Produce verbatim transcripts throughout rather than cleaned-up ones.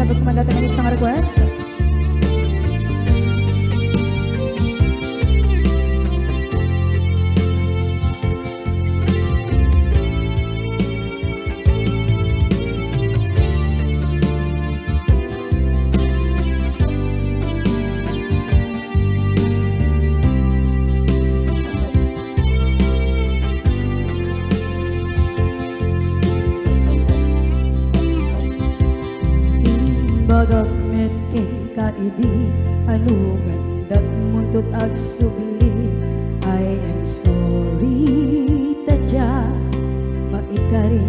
pagkumandatang ng isang request. Bagamit kay kaidi anugan dat muntut ag subli. I am sorry tadya maikari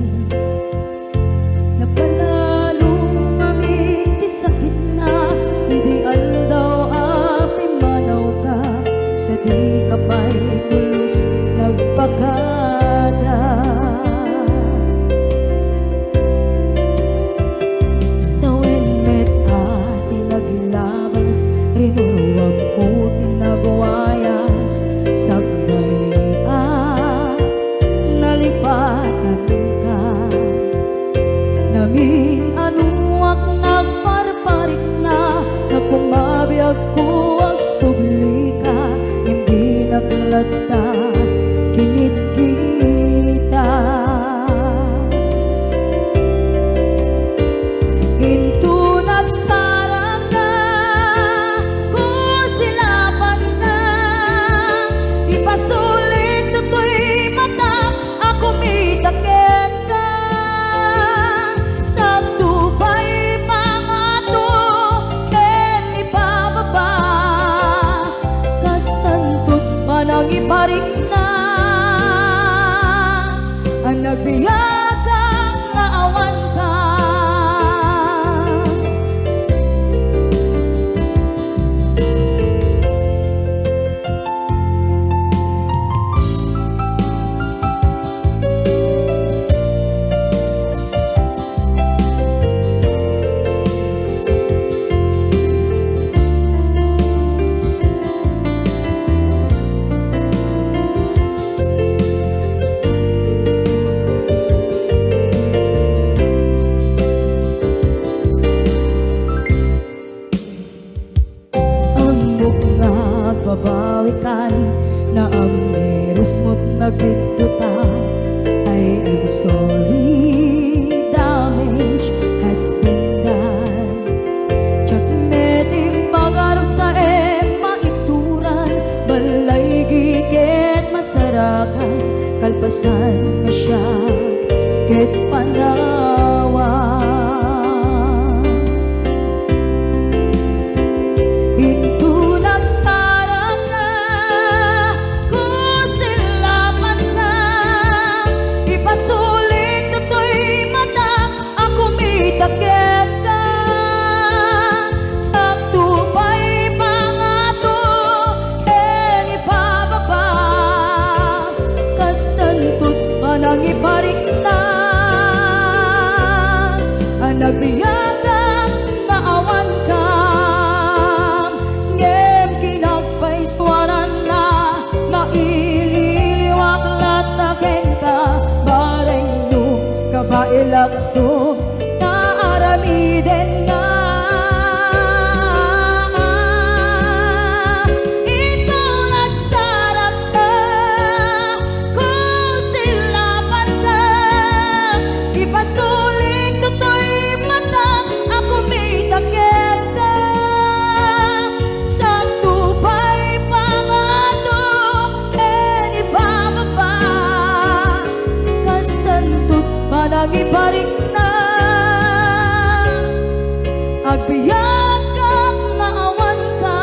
napanalo kami di sakit na ideal daw api manaw ka sa di kapay pulos nagpakada. Rinuwag ko tinagwayas sagnay ah nalipatan ka namin anuak nagparparit na nagpumabiyag ko ang subli ka hindi naglata kinit kita ginto nagsarang na sulit to'y mata ako mitaken ka sa tubay mga to ken ibababa kastantut manang iparik na ang nagbiyagang naawan ka. Babawikan na ang meres mo't nagbiduta. I am sorry, damage has been done. Tsak meting magarap sa ema ituran balay gigit masarakan kalpasan nga siya ket panawa. Takit ka sa tubay mga to ken ibababa kastantut manang iparik na ang nagbiyagang naawan ka ngem kinagpaiswanan na maililiwak lataken ka bareng nung kabailak to aramiden nga ikaw nagsarap ka kung silapan ka ipasulit to'y mata ako mitakit ka sa tubay pangato ken ibababa kastantut manang iparik na agbiyagang naawan ka.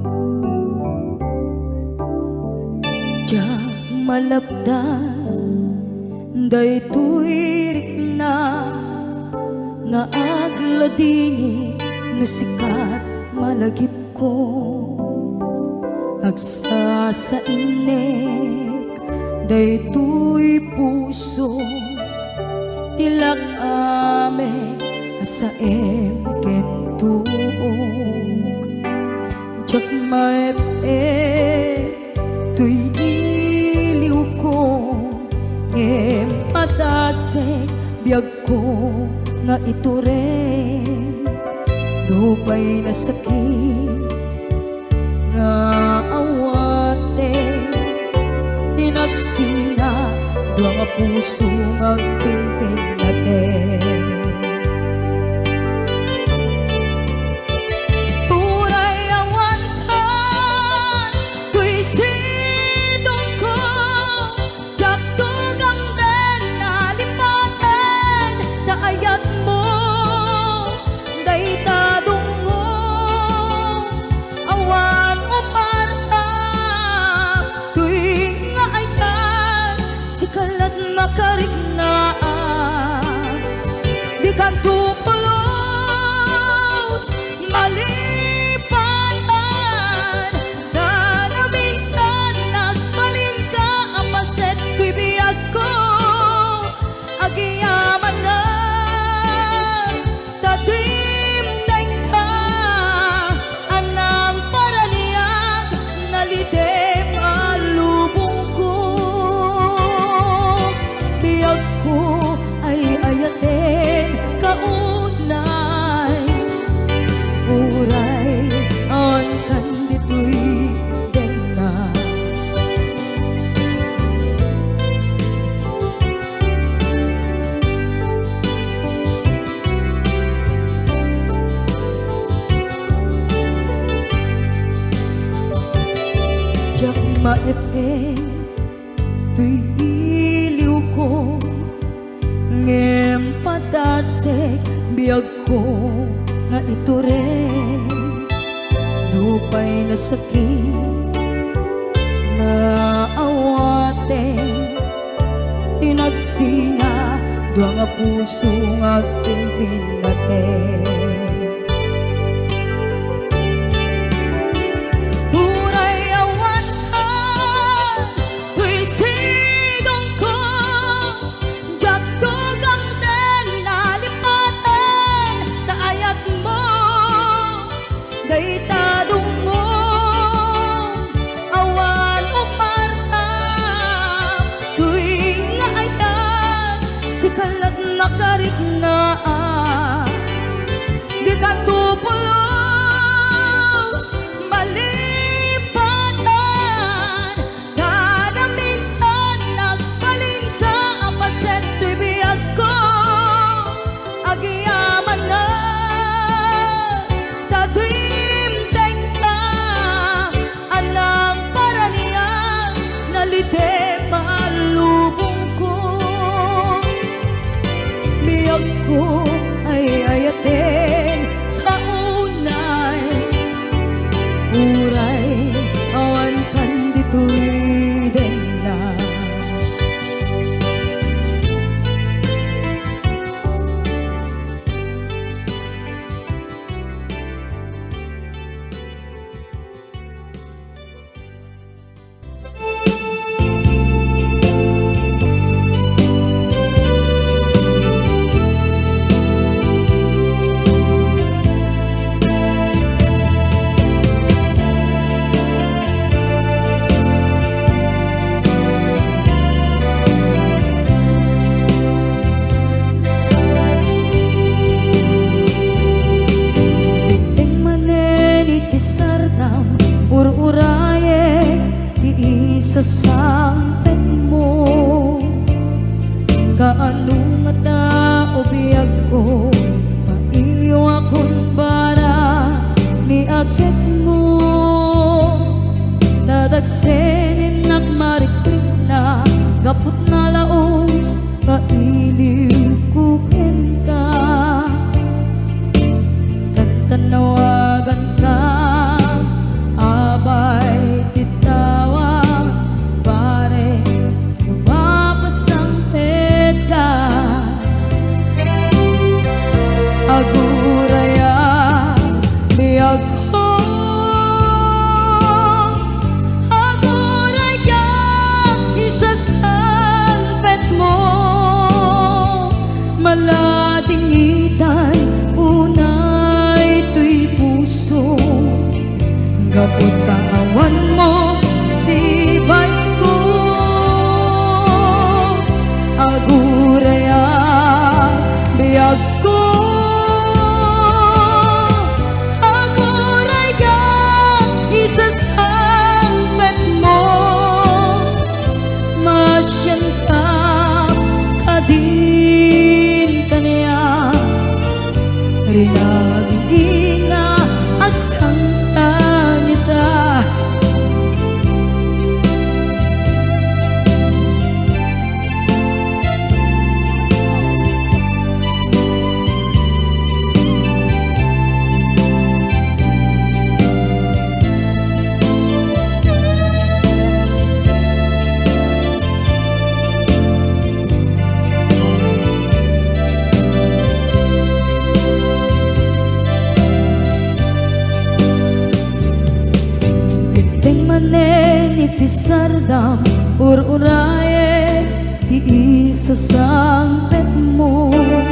malapdan Daytoy na nga agladini nga sikat malagip ko agsa sa inek daytoy puso tilak ame asa em kentuog jak maep e tuy iliw ko em padasek biag ko nga ito rin dupay na sakit nga awate tinagsinga dua nga puso magpinpin natin puray awantan tuy sidong ko jak tugang den nalipaten taayat mo daytadong mo awan umarta tuy nga ayan sikalat makariknaan di kan tupulos malipatan na na minsan nagbalin ka apaset tuy biyag ko agiyaman na tatim neng ka anang paraniyag nalidem alubong ko biyag ko ay ayaten kaunay uray on kanditoy denga jak maepeng tuy iliw ko ngem padasek biag ko nga ito rin lupay na sakit na awaten tinagsinga dua nga puso nga pinpinaten puray awantan tuy sidong ko jak tugang den nalipaten taayat mo daytadong mo awan umarta tuy nga ayan sikalat nakariknaan di ka tupulos malipatan kada minsan nagbalin ka apaset tuy biyag ko agiyaman na tadimdeng na anang paraniyang nalidem alubong ko biyag ko ay ayaten kaunay uray awan kanditoy denga ururaye di isa sampet mo kaano nga tao biyag ko mailyo akong bara ni agit mo nadagsenin nagmariklik na gapot na laos kailiw kuken ka tantanawagan ka abay titawa pare lumapas ang sardam ur-uraye ti isasangpet mo.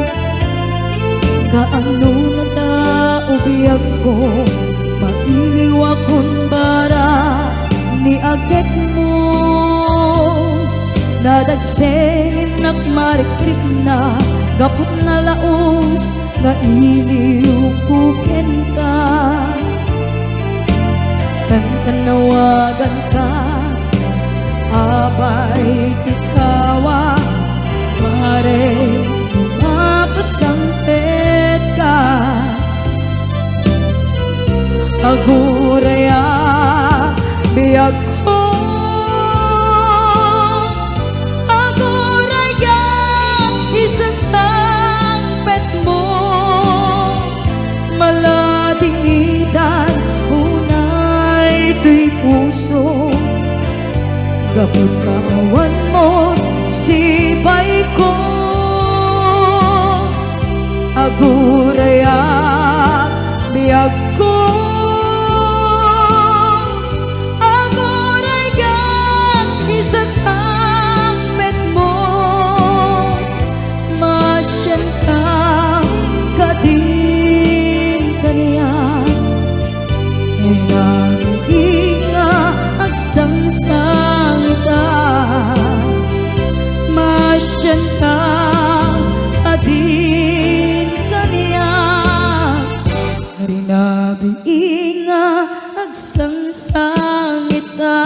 Kaano na ta ubiyag ko mailiwa kun bara ni agek mo. Nadagsengin nakmarikrik na gapot na laos nga iliw kuken ka. Tanawagan ka abay ikawa pare mapasangpet ka. Aguraya biyag ko aguraya isasangpet mo. Maladingidan ito'y puso gapot kaawan mo sibay ko. Aguraya biyag ko aguraya isasangpet mo. Masyan ka kadin kaniya inga agsangsangita. Masyan ka adin kaniya rinabi inga agsangsangita.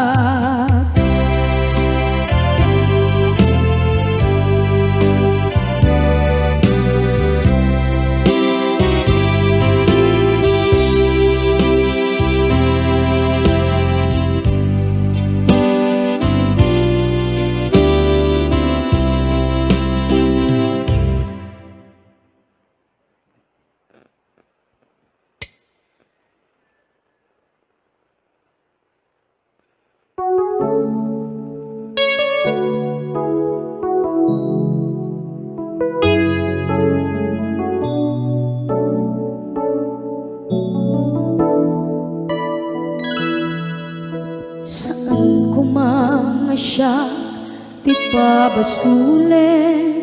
Saan ko mga siya ti pabasulen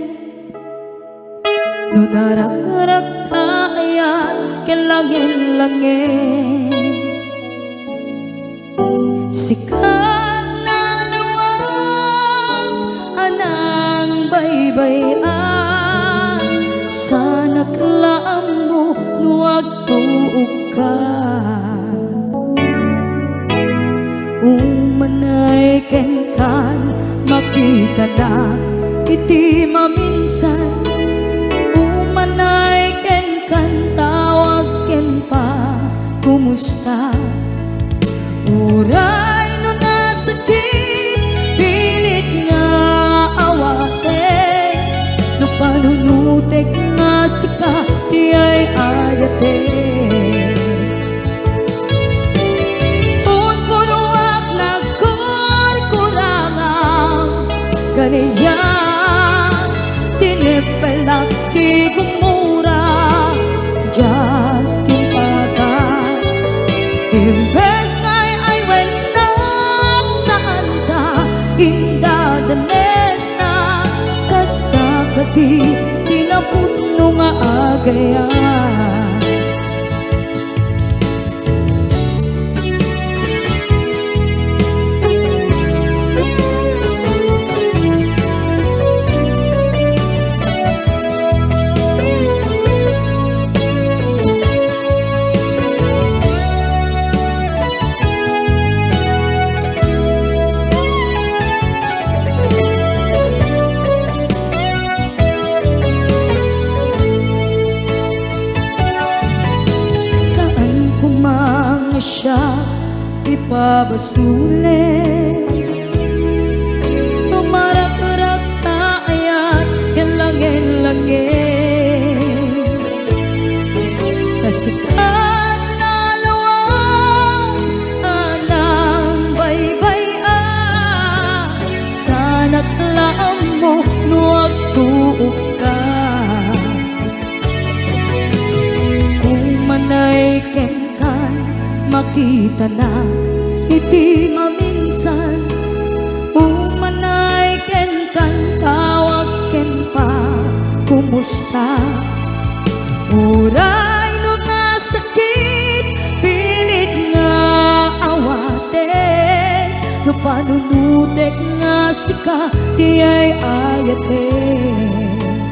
no narak-rak tayan kelangin-langin. Sikat na lawang anang baybayan sana klaam mo nuwag tuog ka. Umanay kenkan makita na iti maminsan. Umanay kenkan tawag ken pa kumusta. Uray no nasakit pilit nga awate no panunutek nga sika di ay ayate. Kaniya tinipelak di gumura diyan timpagan. Imbes kay ay wenak saan ka indadanes na kasta kati tinaputno nga agayan. Siya ipabasulen tumarak-rak tayan kelangin-langin. Kasikat na lawang anang baybayan sana't laam mo nuwag tuog ka. Umanay kenkan makita na iti maminsan. Uray no nga sakit, pilit nga awaten, no panunutek nga sika, di ay ayaten.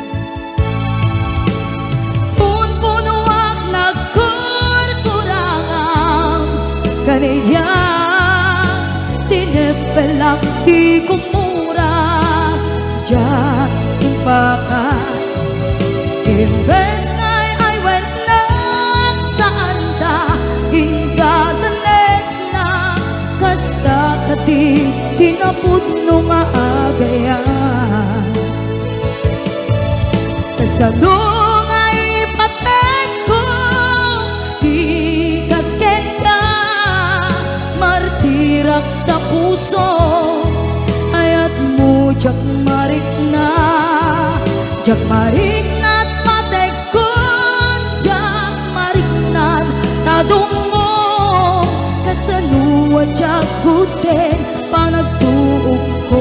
Punpunuak nagkurkurangang, kaniya tinepelak di kumura, diyan impaka. Imbes ngay ay went na saan ta, ingadanes na kasta kati tinapudno nga agayan. Kasano nga ipatek ko, di kasken ka, martirak ta puso, ayat mo jak marik na, jak marik na tadungo, kasaluwa jakuten panagtuog ko.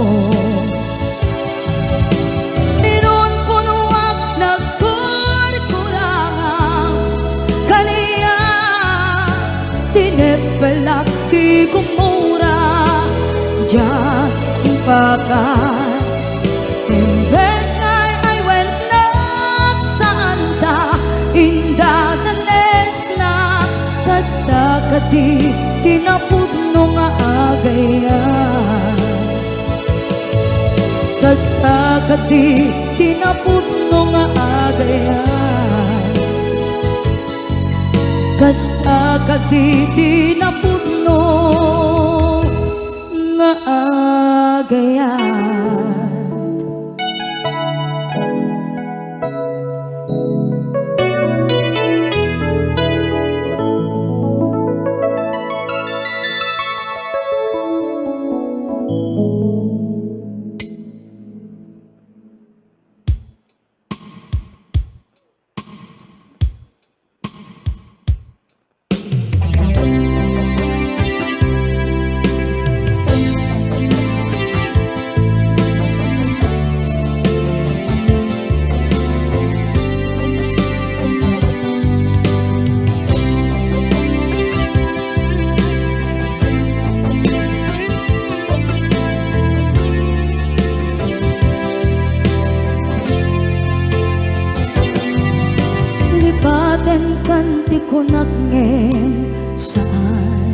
Inon punuak nagkurkurangang, kaniya tinepelak di kumura, diyan impakan. Imbes ngay ay went na saan ta, indadanes na kasta kati tinapudno nga agayan. Kasta kati tinapudno nga agayan. Kasta kati tinapudno nga agayan. Lipaten kanti ko nagngem saan,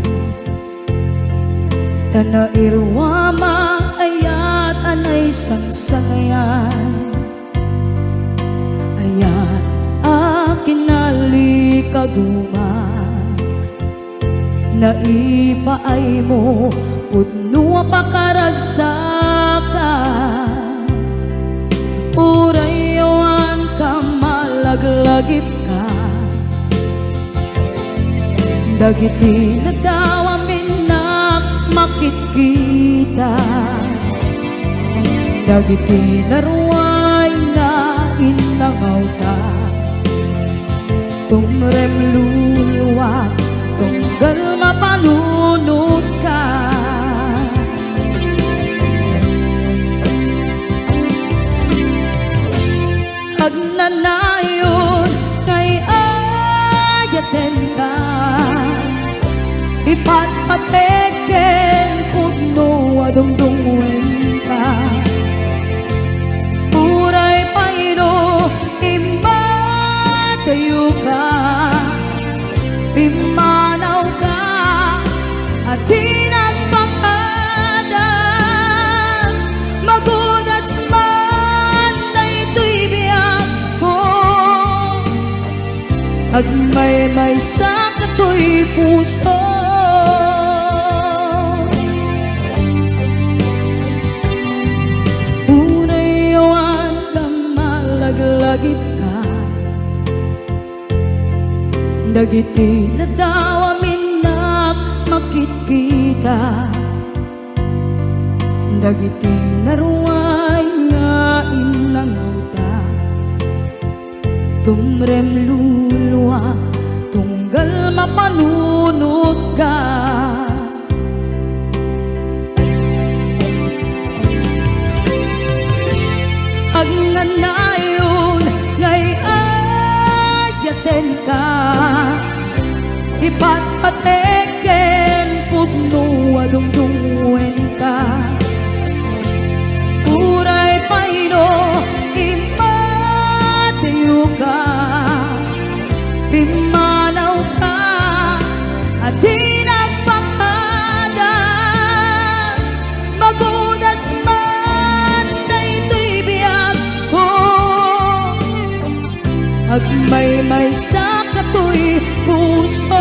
tana irwama ayat anay sangsangayan, ayat akin nalikaguma, naipaay mo pudno pakaragsakan, urayawan ka malaglagip ka, dagiti na daw amin na makikita, dagiti na ruway na inangaw ta, tumrem luluwa tunggal mapanunod ka. Agnanayon kay ayaten ka, ipatpateken pudno adungdungwen ka, uray payro imatayo ka, pimanaw ka at di nagpakada, magudas man na ito'y biyak ko, agmay may sa kato'y puso. Unayawan ka malaglagip ka, dagiti na daw amin na makikita, dagiti na ruway nga inangaw ta, tumrem luluwa tunggal mapanunod ka. Agnanayon ngay ka ipatpateken putno adungdungwen ka uray payno imatayo ka pimanaw ka at di nagpakada magudas man daytoy biyag ko agmay-may sa katoy puso.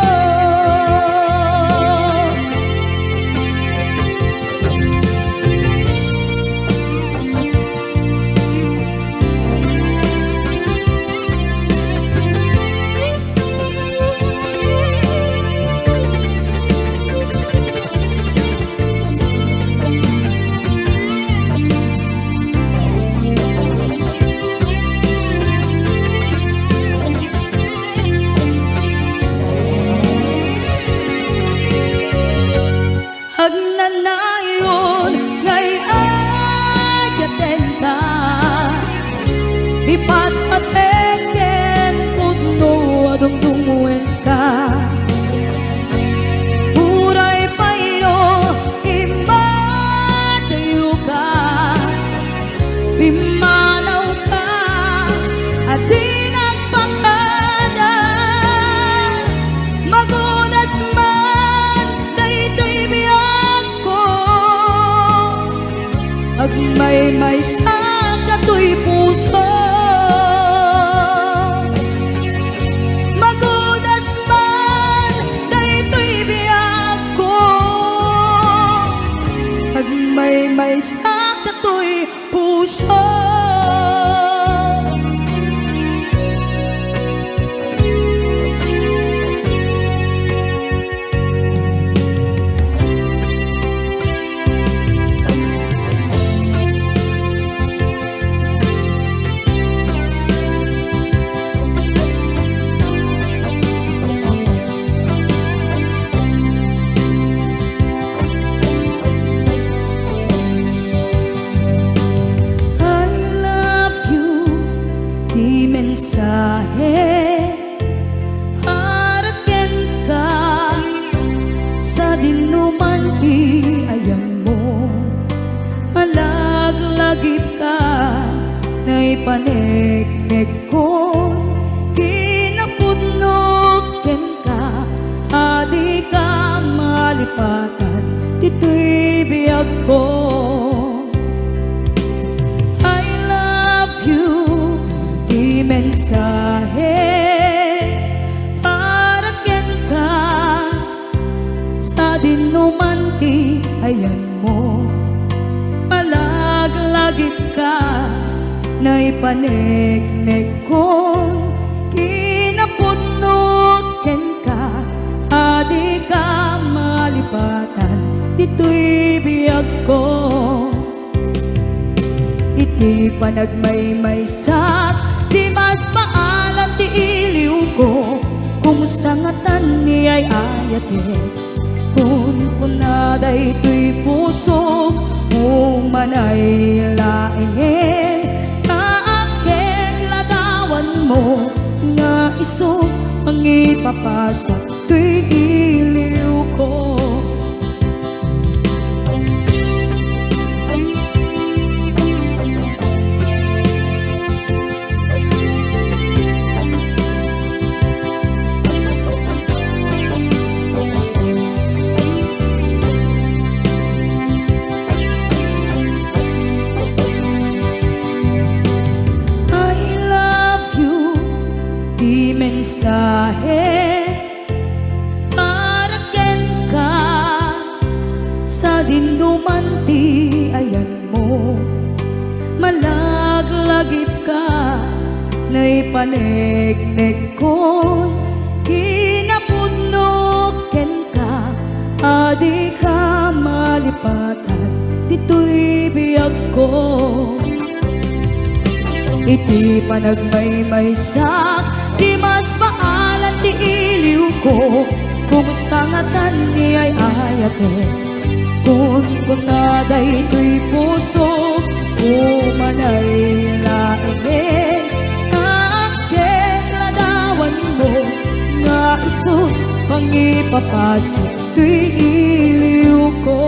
Agnanayon ngay ayaten ka ipatpateken putno adungdungwen ka uray payno imatayo ka pimanaw ka at di nagpakada magudas man daytoy biyag agmay-may sa katoy puso magudas man daytoy biyag ko agmay-may sa katoy puso. Mensahe para ken ka sa dinuman ti ayan mo malaglagip ka na ipaneknek ko kinapudnot ken ka adi ka malipatan dito'y biyag ko. I love you mensahe para ken ka sa dinuman ti ayan mo malaglagip ka na ipaneknek ko kinapudnot ken ka adi ka malipatan dito'y biyag ko iti panagmay-may sa di mas paalam ti iliw ko kumusta nga tan ni ay ayate kun kunaday tuy puso kung manay laingen kaaken ladawan mo nga iso ang ipapasak tuy iliw ko. Mensahe para ken ka sa dinuman ti ayan mo malaglagip ka na ipaneknek ko kinapudnot ken ka adi ka malipatan dito'y biyag ko iti panagmay-may sa di mas paalan ti iliw ko kumusta nga tan ni ay ayate kun kunaday tuy puso umanay laingen kaaken ladawan mo mapapasok tuy iliw ko.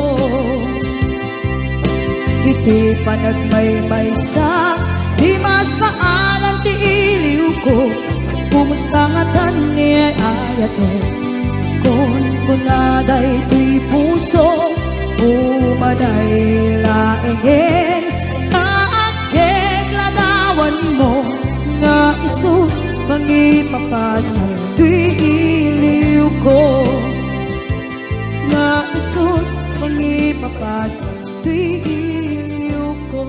Iti panagmaymay sa di mas paalam ti iliw ko. Kumusta nga tani ayat mo kon kunaday tuy puso umaday laengin kaagkeg ladawan mo nga iso mangipapasal tuy iliw ko. Nga iso mangipapasal tuy iliw ko.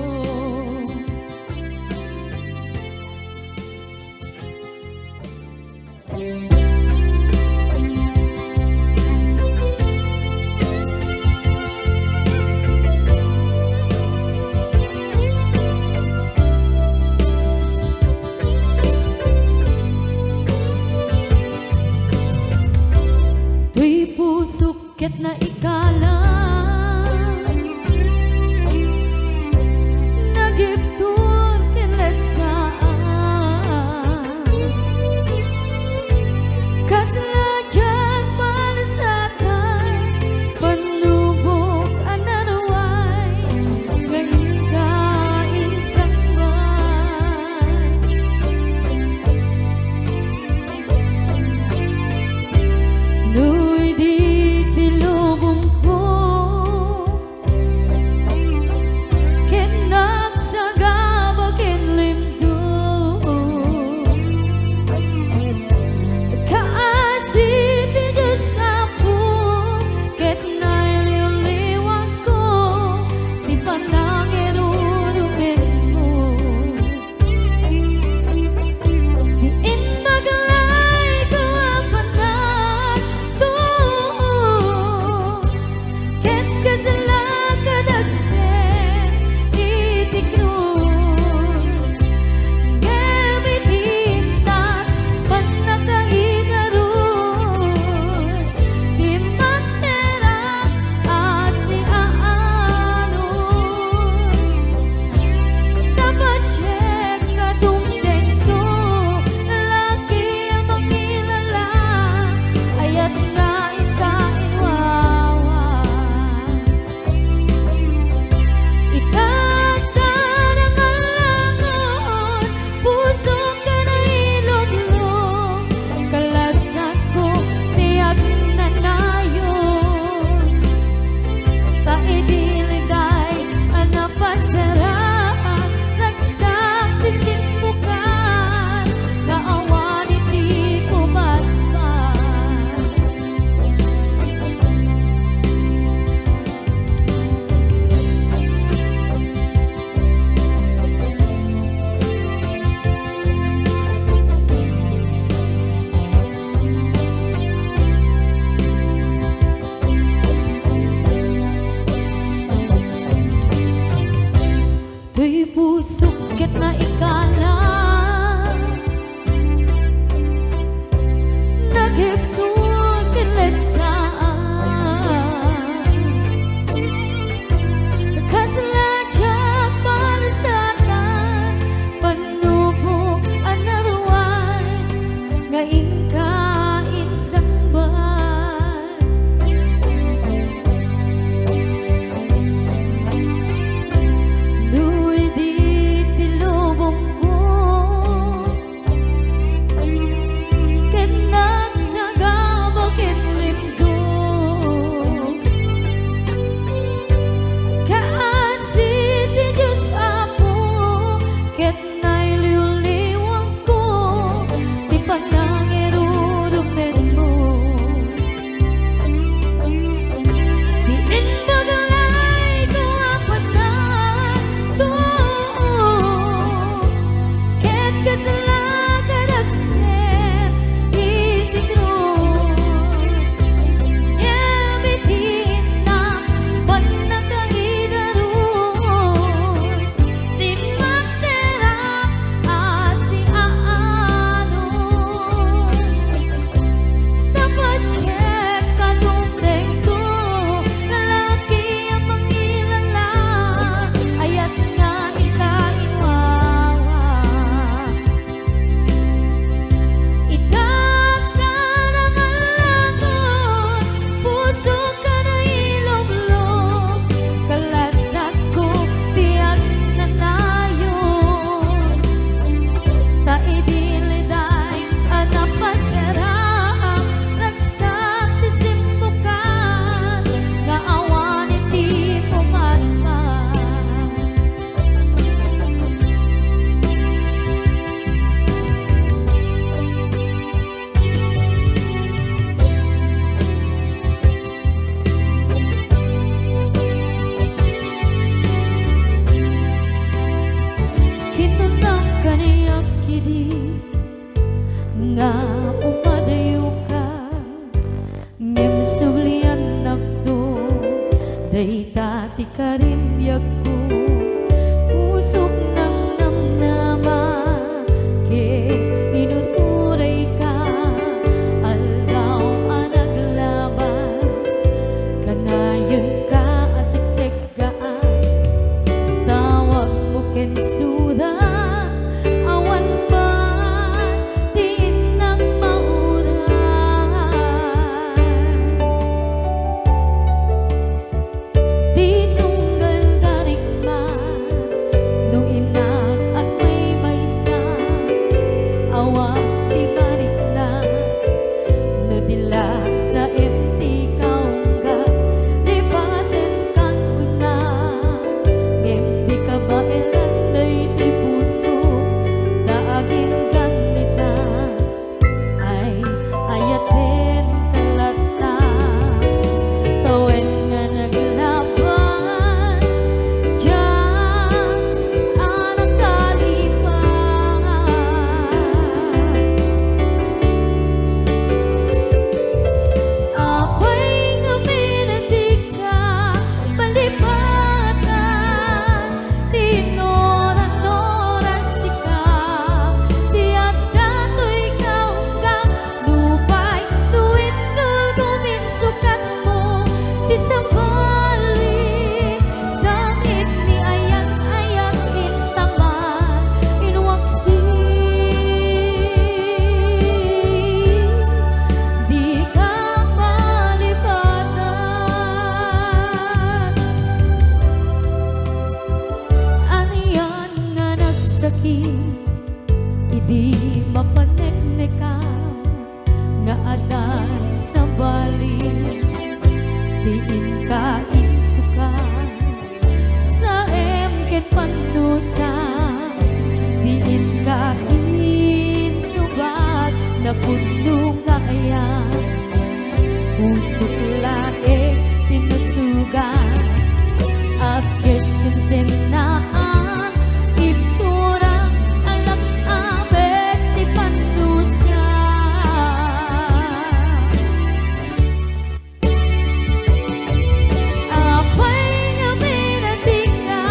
pusok ng namnama, ke inuturay ka, aldaw ang naglabas, kanayon ka asiksik gaan, tawag mo kensura, awan ba din ng mauran, tinunggal darikman nung inak at may maysa, awang di balik na no dila sa empty kaungga, lipaten kan kuna ngem di ka ba elan day di puso daagin ganita ay ayaten kalata tawen nga naglabas diyan anang kalipan apay nga minatika palipatan tinoran-noran sika tiyak dato'y kaungga lupay tuwid kal guminsukat mo di sabali sakit ni ayan-ayan intaman inwaksi di ka palipatan aniyan nga nagsakit idi mapaneknekan nga adan sa bali diin ka insukan sa emken pandusa diin ka insubat na puno nga ayan pusok lae tinusugan apkes kinsenaan ibturang alak abet di pandusa apay nga minatika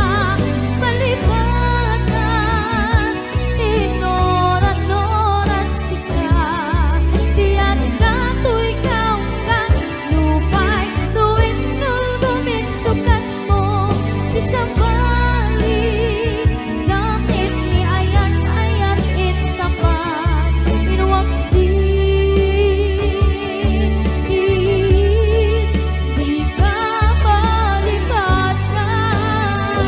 palipatan tinoran-noran sika tiyan dato'y kaungga lupay tuwid kal guminsukat mo di sabali sakit ni ayan-ayan intapan inwaksi di ka palipatan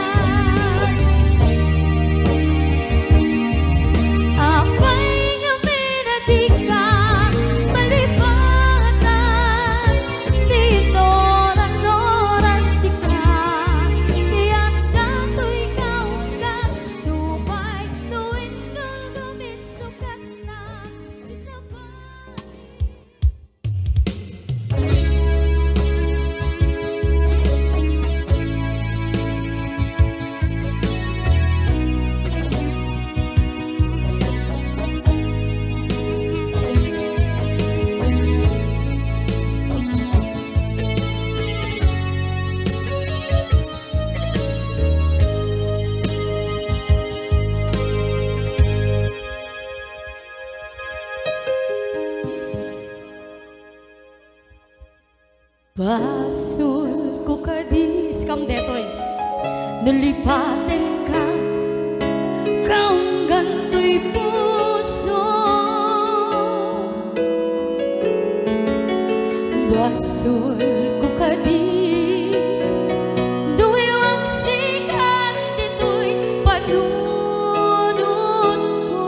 apay nga minatika palipatan tinoran-noran sika tiyak dato'y kaungga lupay tuwid kal guminsukat na di sabali. Basul ko kadis kam detoy nalipaten ka kaunggan to'y puso basul ko kadis duwi waksikan dito'y panunod ko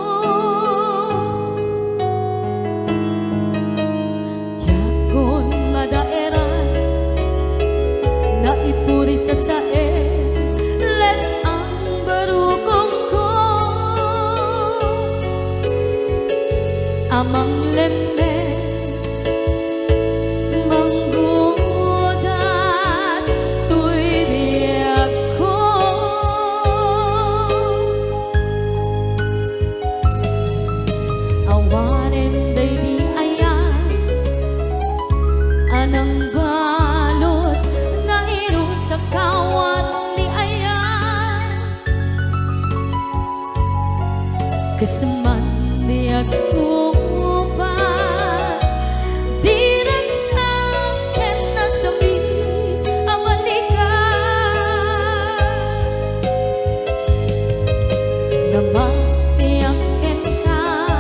jakon madaeran na ipuri sa sae let ang barukong ko amang lemes manggoda Keseman di aku pas di rangsa kena semi awalika nama yang kena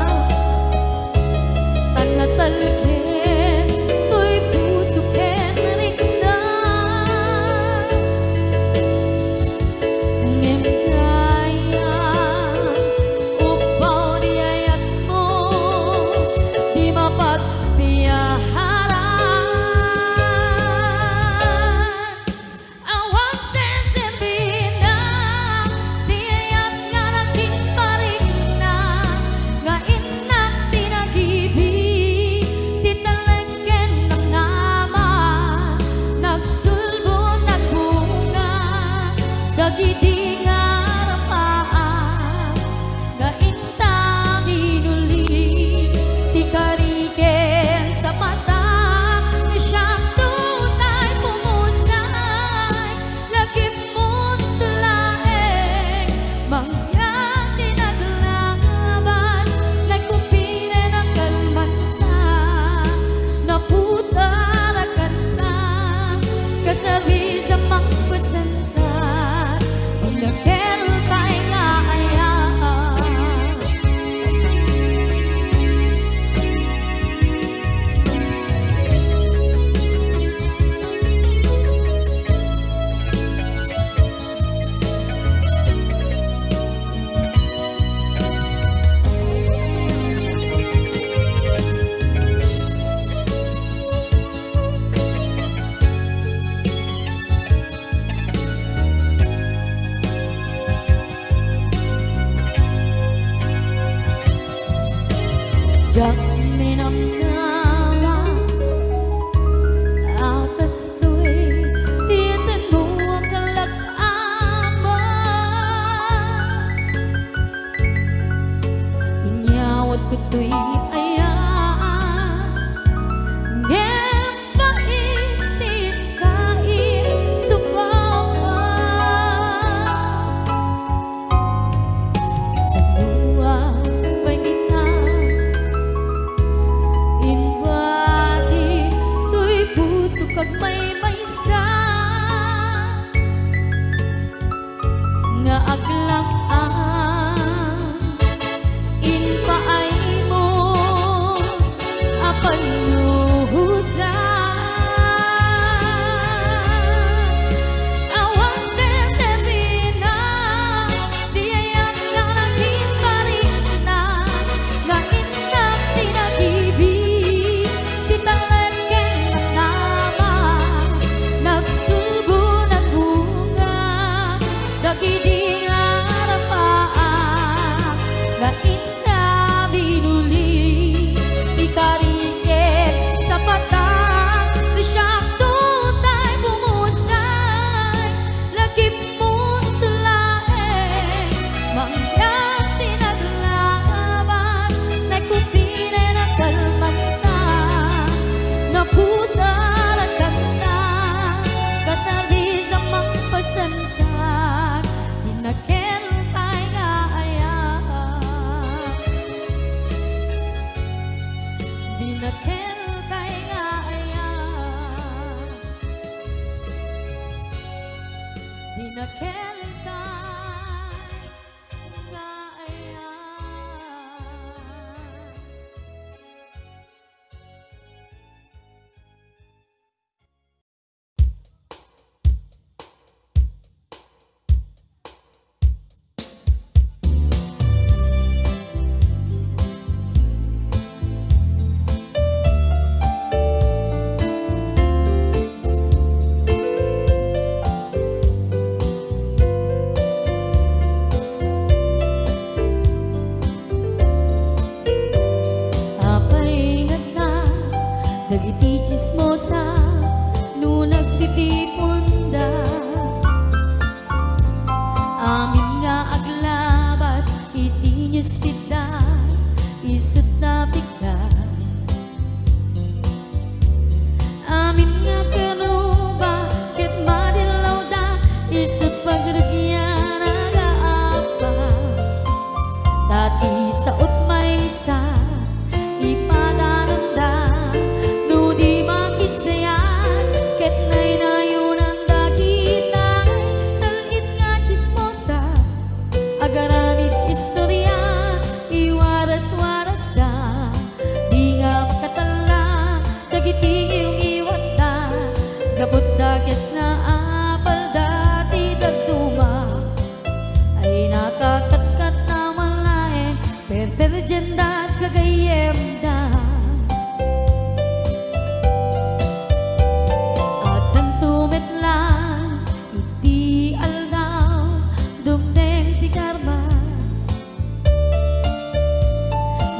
tanah talke toy puso ken rikna ngem kaya upaw di ayat mo di mapagpiyaharan awang sensibina di ayat nga naging parigna nga inak tinagibi titalengken ng nama nagsulbo nagbunga dagidi nga rapaan nga inta minuli ti kariken sa mata ni siyang tutay pumusay lagip mo't tulaeng mangyang tinaglaban nagkumpire ng kalmanta naputa na kanta kasabi sa magpasanta paglakel tayo nga ayaan Jak ninamnama akas to'y titin mo ang kalak-ama inyawat ko to'y ayaan ngem paitin kain subawa sa luwa pagitang inbati to'y puso kag may maysa nga aglang-ang inpaay mo apan nuhusan awang sensibina di ayat nga naging parigna nga inak tinagibi titalengken ng nama nagsulbo ng bunga dagidi nga rapaan nga inna binuli di kariken sa patang di siyang tutay bumusay lagip mo't tulaeng mangyang tinaglaban nagkumpire ng kalmanta naputa at kanta kasabi sa magpasantag dinakel tayo nga ayaan dinakel tayo nga ayaan dinakel tayo nga ayaan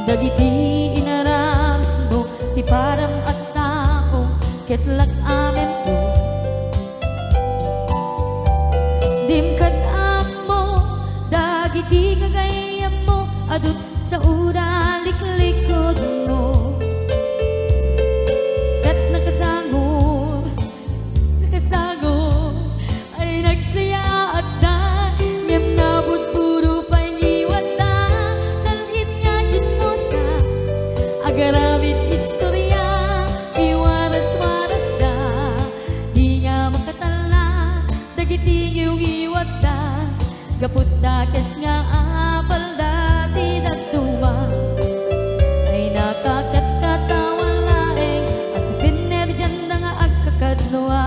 Dagiti inaram mo, ti param at tao, ketlak amen mo. Dimkad amo, dagiti kagayam mo, adut sa ura liklikod mo. Kat nakasangol, nakasangol, ay nagsaya at da, niyam nabot puro pangiwat da, salhit nga chismosa, agaramit istorya, iwaras-waras da, di nga makatala, dagiti ngiw-ngiwat da, gaput da kes nga apal da, di natuwa, ay nakakatkatawa laeng, at pinerjan da nga agkakadnoa.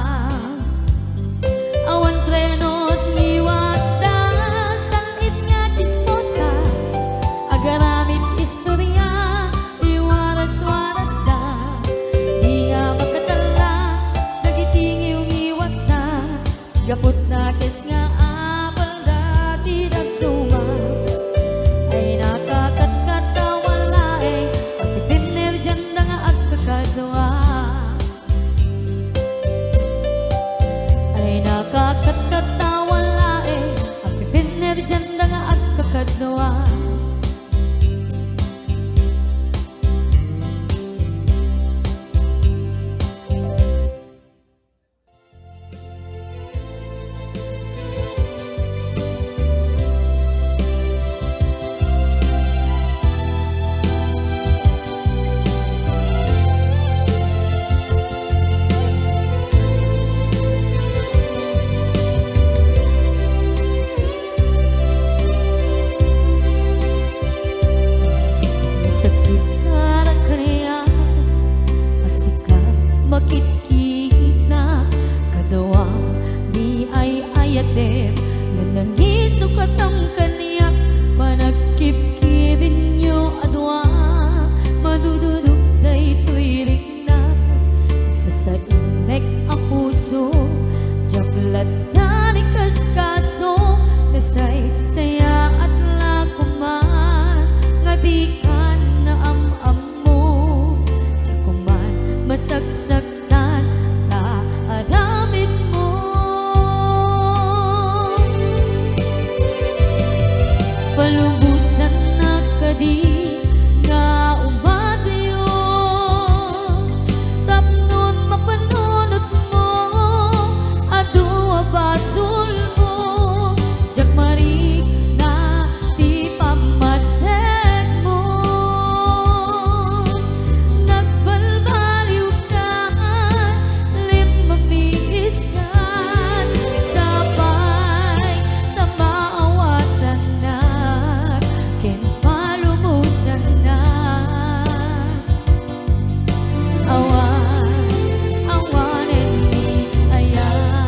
Awan trenot ngiwat da, salhit nga chismosa, agaramit istorya, iwaras-waras da, di nga makatala, dagiti ngiw-ngiwat da, gaput na kes nga apal da, di nagtuma, ay nakakatkatawa laeng, at pinerjan da nga agkakadwa. Ay nakakatkatawa laeng, at pinerjan da nga agkakadwa. Sakit na kaya, asikat makikita na, kadawang di ay ayatem, na nangisukot ang kaniya, panagkip-kibin nyo adwa, madududog na ito'y rigna, sa sainek ang puso, jaklat na ni kaskaso, nasay saya at lakuman, nga di ka na am-am mo, jakuman masagsagtan, ta aramid mo. Palubusan na kadi nga umadayo, tapnon mapanunot mo, adua basul mo, jakmarik na di pamatek mo. Nagbalbaliw ka, limamiis ka, sabay na maawatan na, ken palumusan na. Awan, awanen ni aya,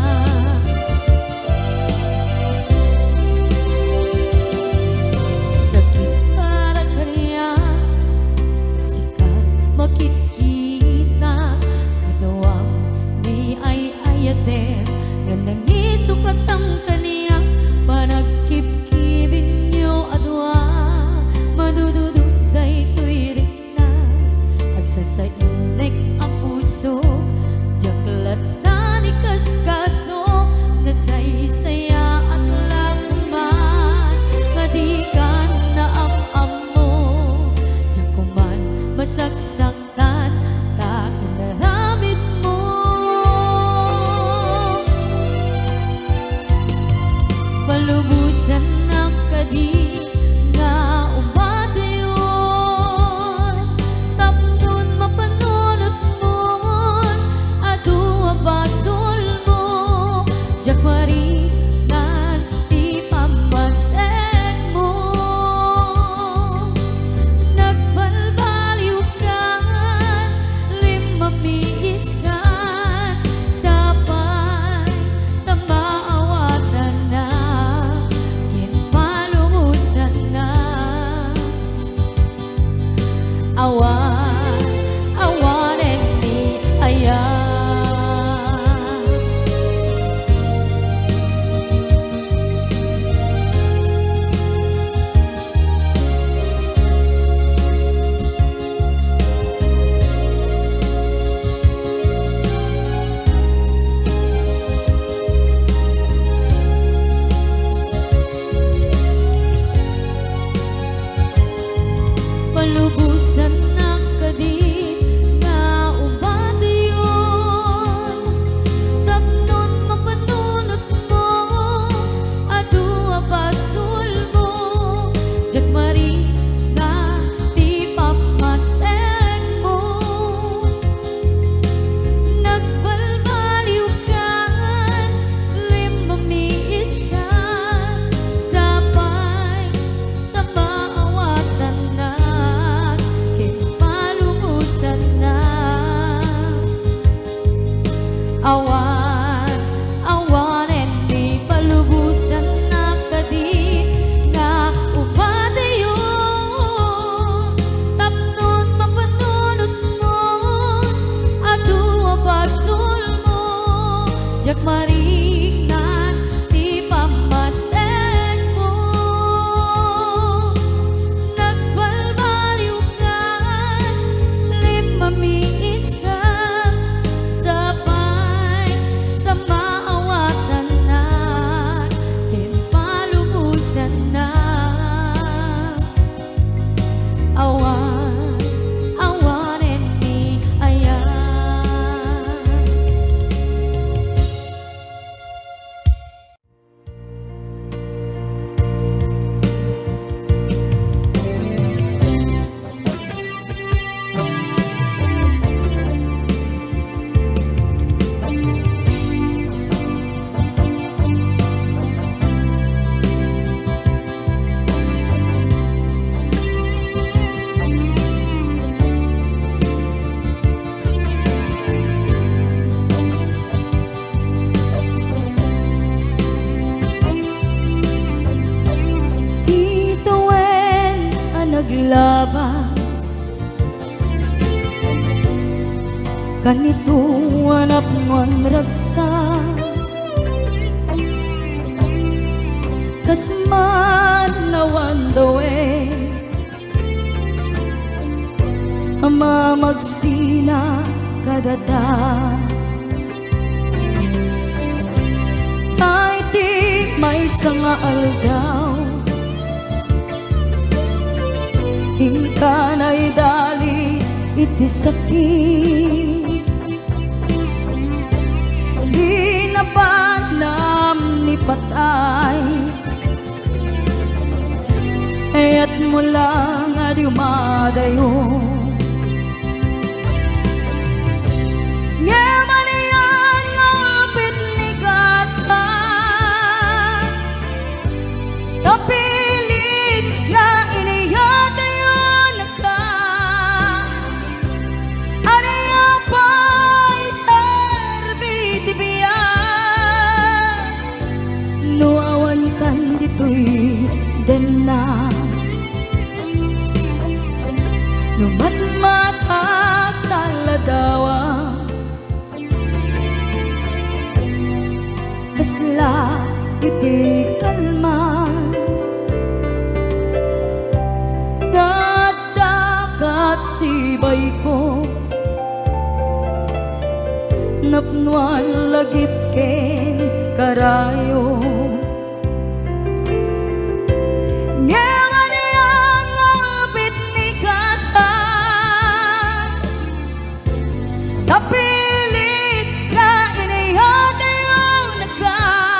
sakit para kaya, sikat makikita, kadawang di ay ayaten, nga nangisukat ang kaniya, panagkip-kibin nyo adwa, madududog na ito'y rikna, agsasainek ang puso, jaklat na ni kaskaso, nasaysaya at lakuman, nga di ka na am-am mo, jakuman masagsaktan, ta inaramid mo. Palubusan ng kadi nga umadayon, tapnon mapanunot mo, adua basol mo, jakmari nga di pamatek mo. Nagbalbaliw ka, limamiis ka, sabay na maawatan na, ken palumusan labas kanito anap ngon ragsa kasman nawan dawe ama magsina kadada ay di may sanga aldaw hingkanay dali iti sakit di napanam ni patay ayat mula nga di umadayo ngamanian ngapit ni gasa tapilit nga iniyata yun ka aniya pa'y serbiti biya nuawan kan dito'y dena numatmatak taladawa kasla iti kalman nadakat sibay ko napnuan lagip ken karayo tapilit nga iniyata yung naga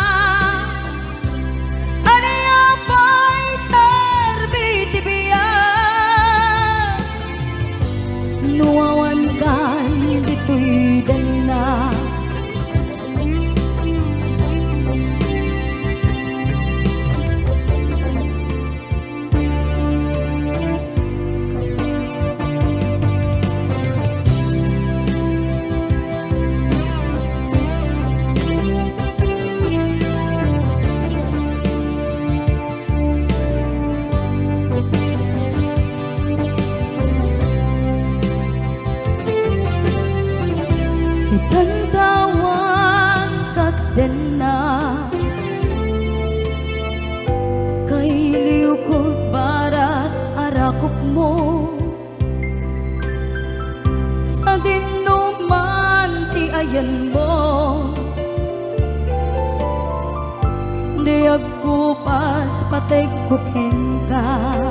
aniya pa'y serbiti biya nuawan kan dito'y dana itantawan kat dena kay liukod barat arakop mo sa dinuman ti ayan mo di agkupas patay kuken ka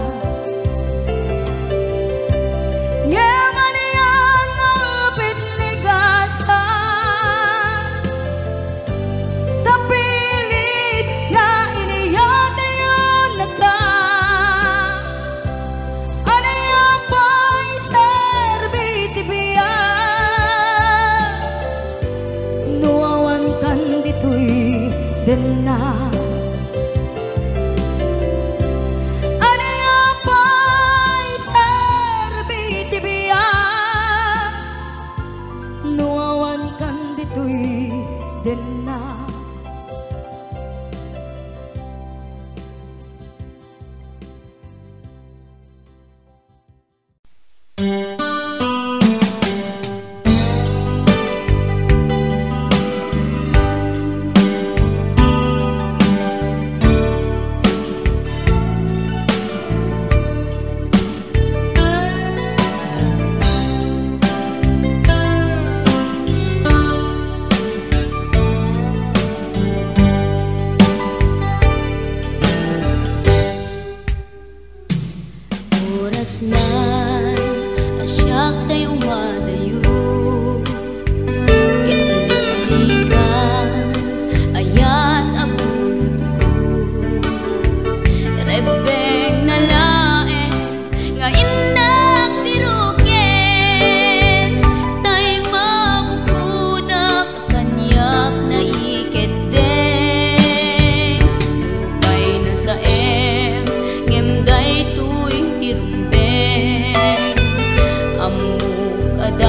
dena aniya pa'y serbiti biya nuawan kan dito'y dena Nan asyak tay umadayo kitalikan ayat abud ko rebeng na lae nga indak biruken tay mabukudak kanyak na iketeng upay na sa em ngemday tuwing tirumbe amuk ada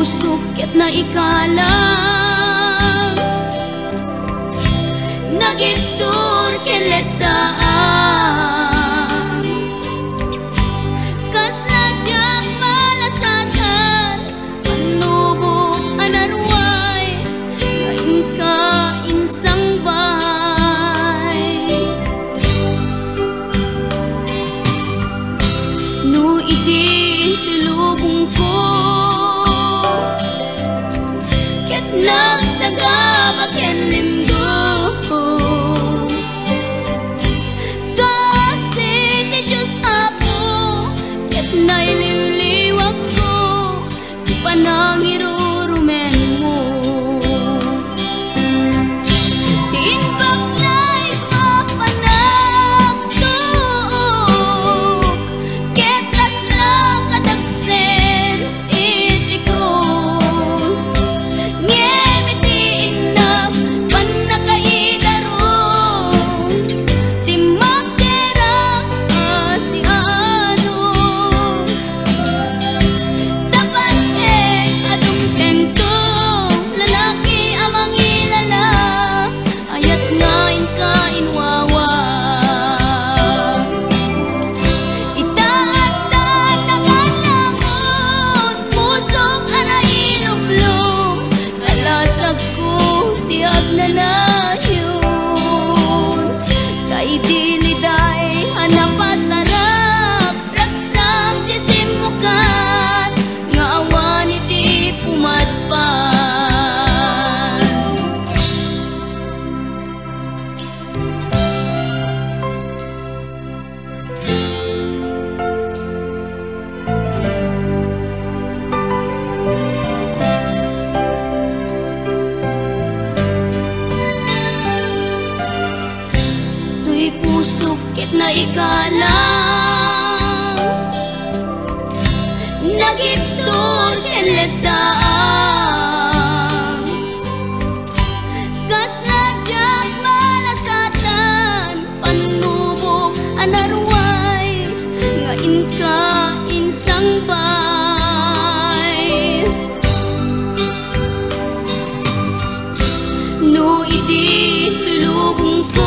pusok ket na ikalang nagitur keletaan kas najak malasatan panubok anarway ngayon ka insang bay no idi tulubong ko ket nagsagabak ken limdo naililiwag ko di pa nang irurumen mo diin baklay ko panagtuok ketlas lang kadagsen iti krus ngemitiin na panakaidaros di magderang asiano pusok ket na ikalang nagitur keletaan kas najak malasatan panubok anarway ngayon ka insang bay no idi tulubong ko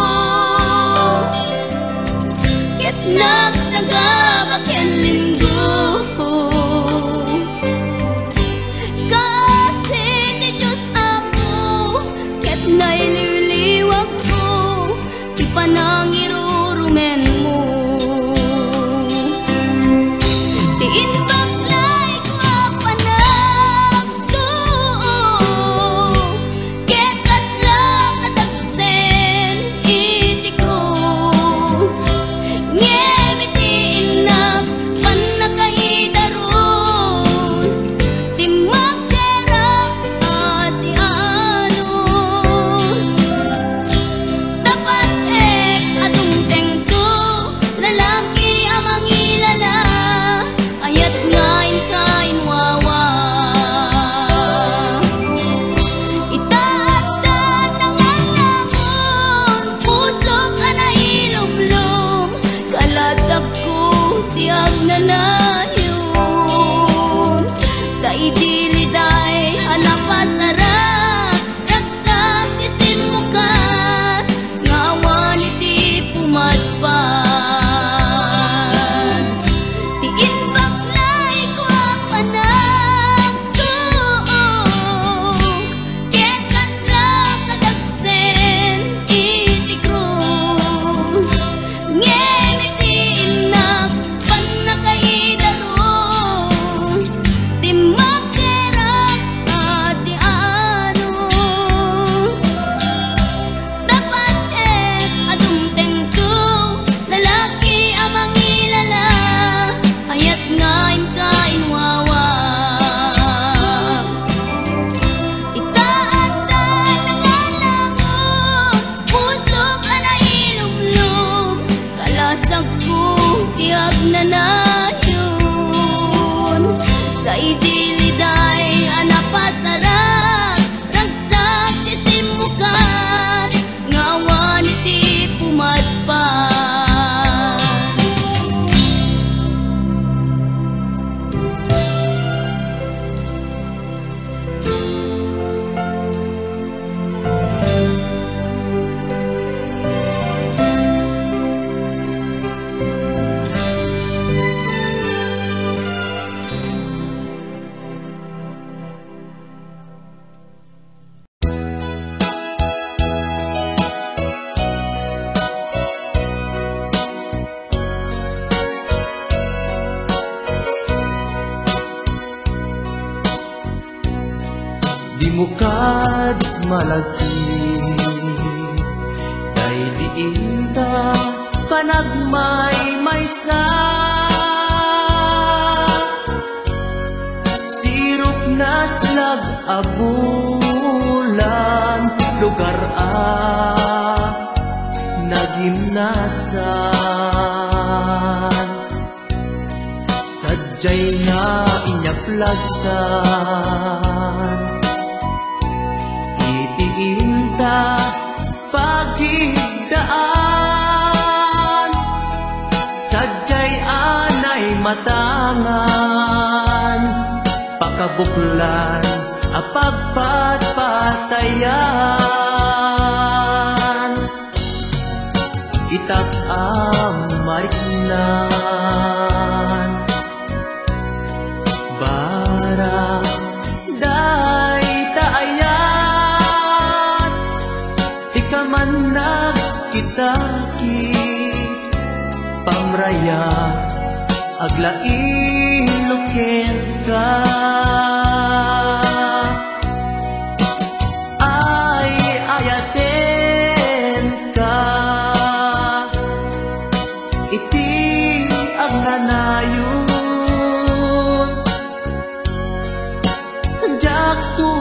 nagsagabak ken linggo kasi ti Diyos amo ket naililiwag ko di pa nang irurumen mo diin baklay ko panagtuok ket adlaw kadagsen iti krus ngemitiin na panakaidaros di magderang asianos dapat check atong tengto lalaki amang ilala ayat ngayon kain wawa itaatan ng alamon pusok ka na ilumlum kalasag ko tiyag na layon sa idiliday hanapasarap ragsak isin mo ka ngawan iti pumadpan diin baklay ko panagtuok ket kaslang kadagsen iti krus ngemitiin na panakaidaros di magderang mukad malagi kay diin ta panagmay maysa sirup naslag abulan lugar a nagimnasan sadyay nga inyaplasan itiinta pagigdaan sadyay anay matangan pakabuklan apagpatpatayan itak amariknan bara day taayat ikaman nagkitaki pamraya aglain luken ka ay ayaten ka iti agnanayon jak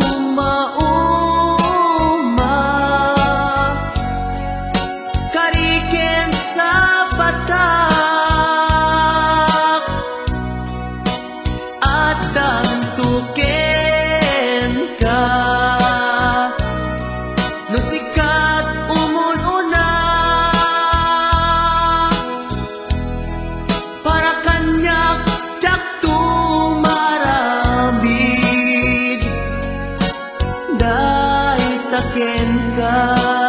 tumauma kariken sa patak at dantuken ka no sikat umununa para kanyak jak tumarambig dahil taken ka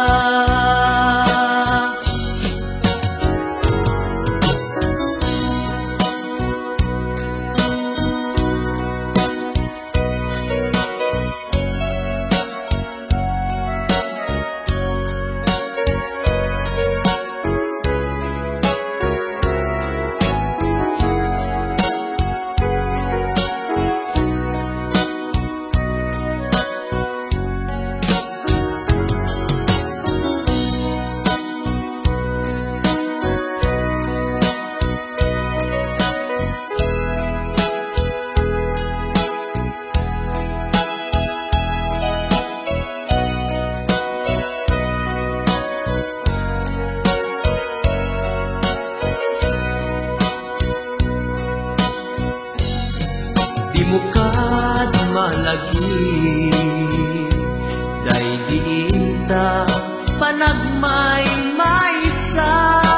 di mukad malagi day diinta panagmay maysa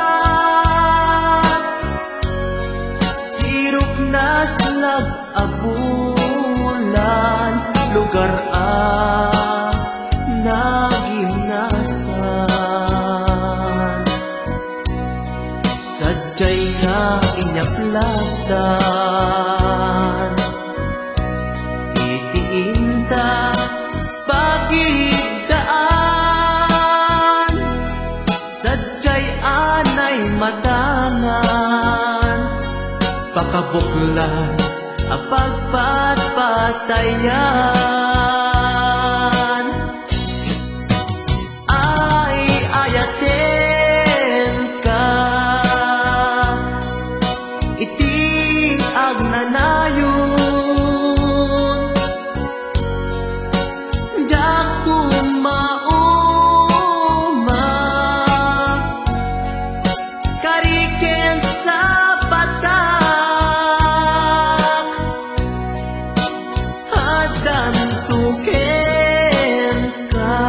sirup naslag abulan lugar a nagimnasan sadyay nga inyaplatan itiinta pagigdaan sadyay anay matangan pakabuklan apagpatpatayan ay ayaten ka iti agnanayon jak tumauma kariken sa patak hadan tuken ka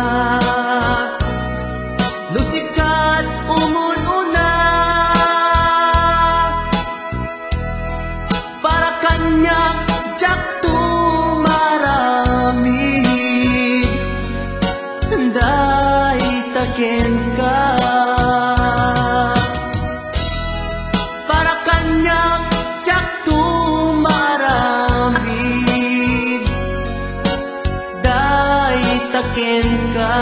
no sikat umununa para kanyak jak tumaramid day taken ka para kanyak jak tumaramid day taken ka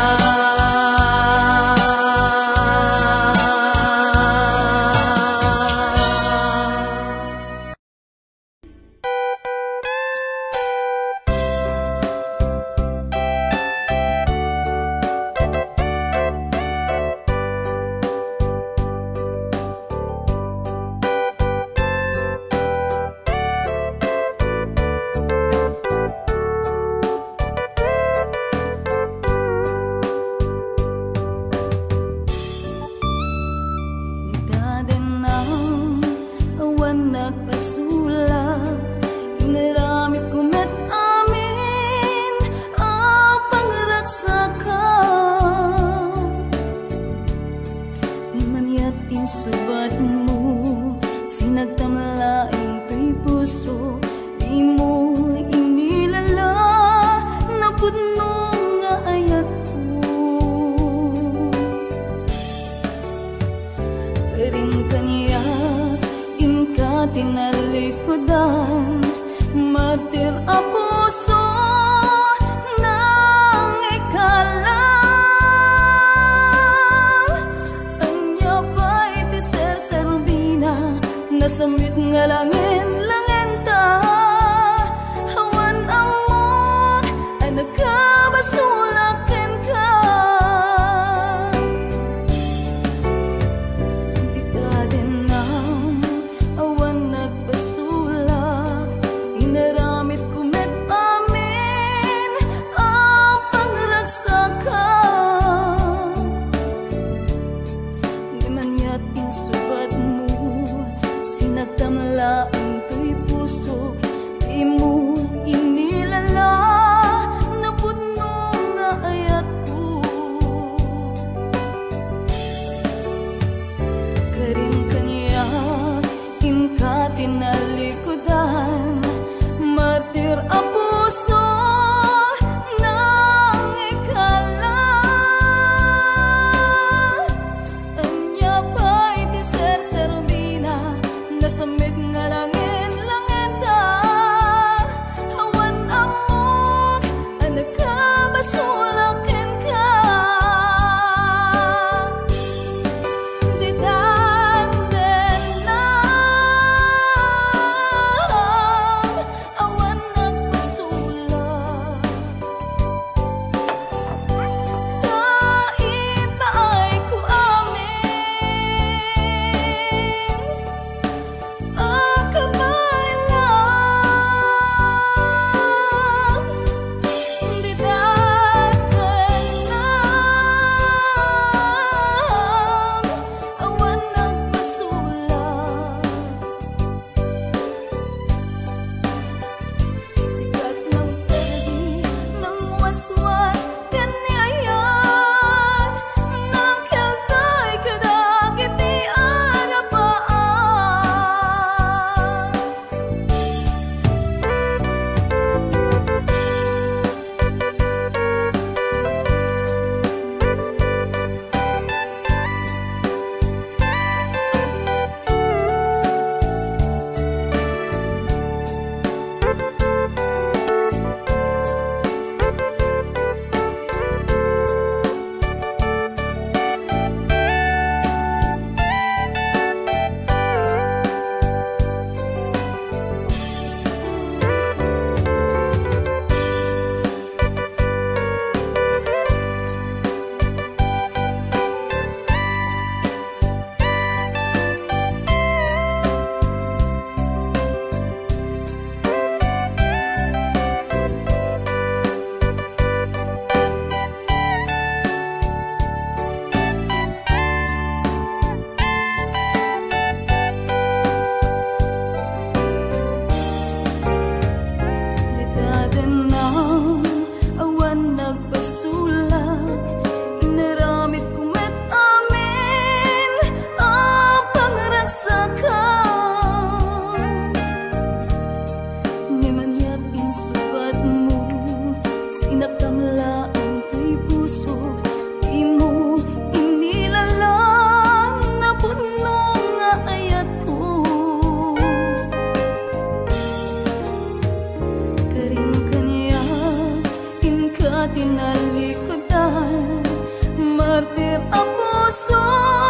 kinalikudan. Martir ang puso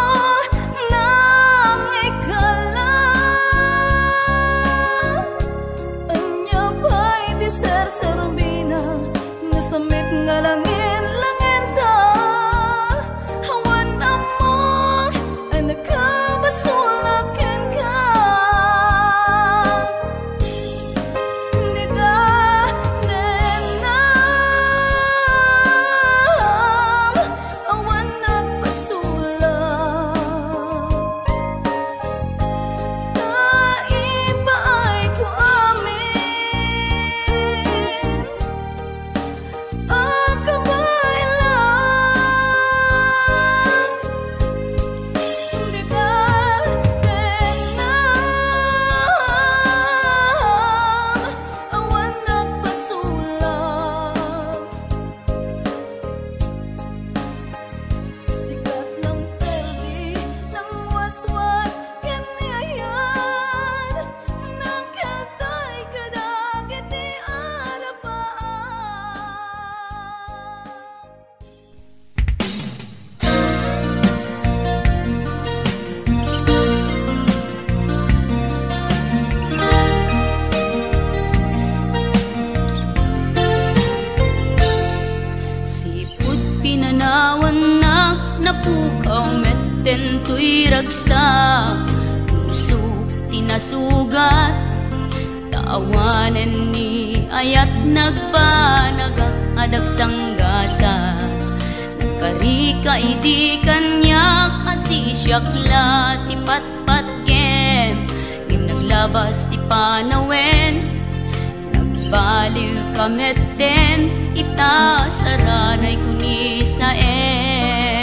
ng ikalan. Anya pa'y di ser-serbina, nasamit nga langin langin ta. Hawan amor ay nakabasulakin ka. Napukaw metten tuy ragsa, puso tinasugat, taawanan ni ayat nagpanagak adag sanggasa. Nagkarika idi kanyak asisyakla ti patpat kem, ngim naglabas ti panawen. Nagbaliw kametten ita saranay kuni sa en.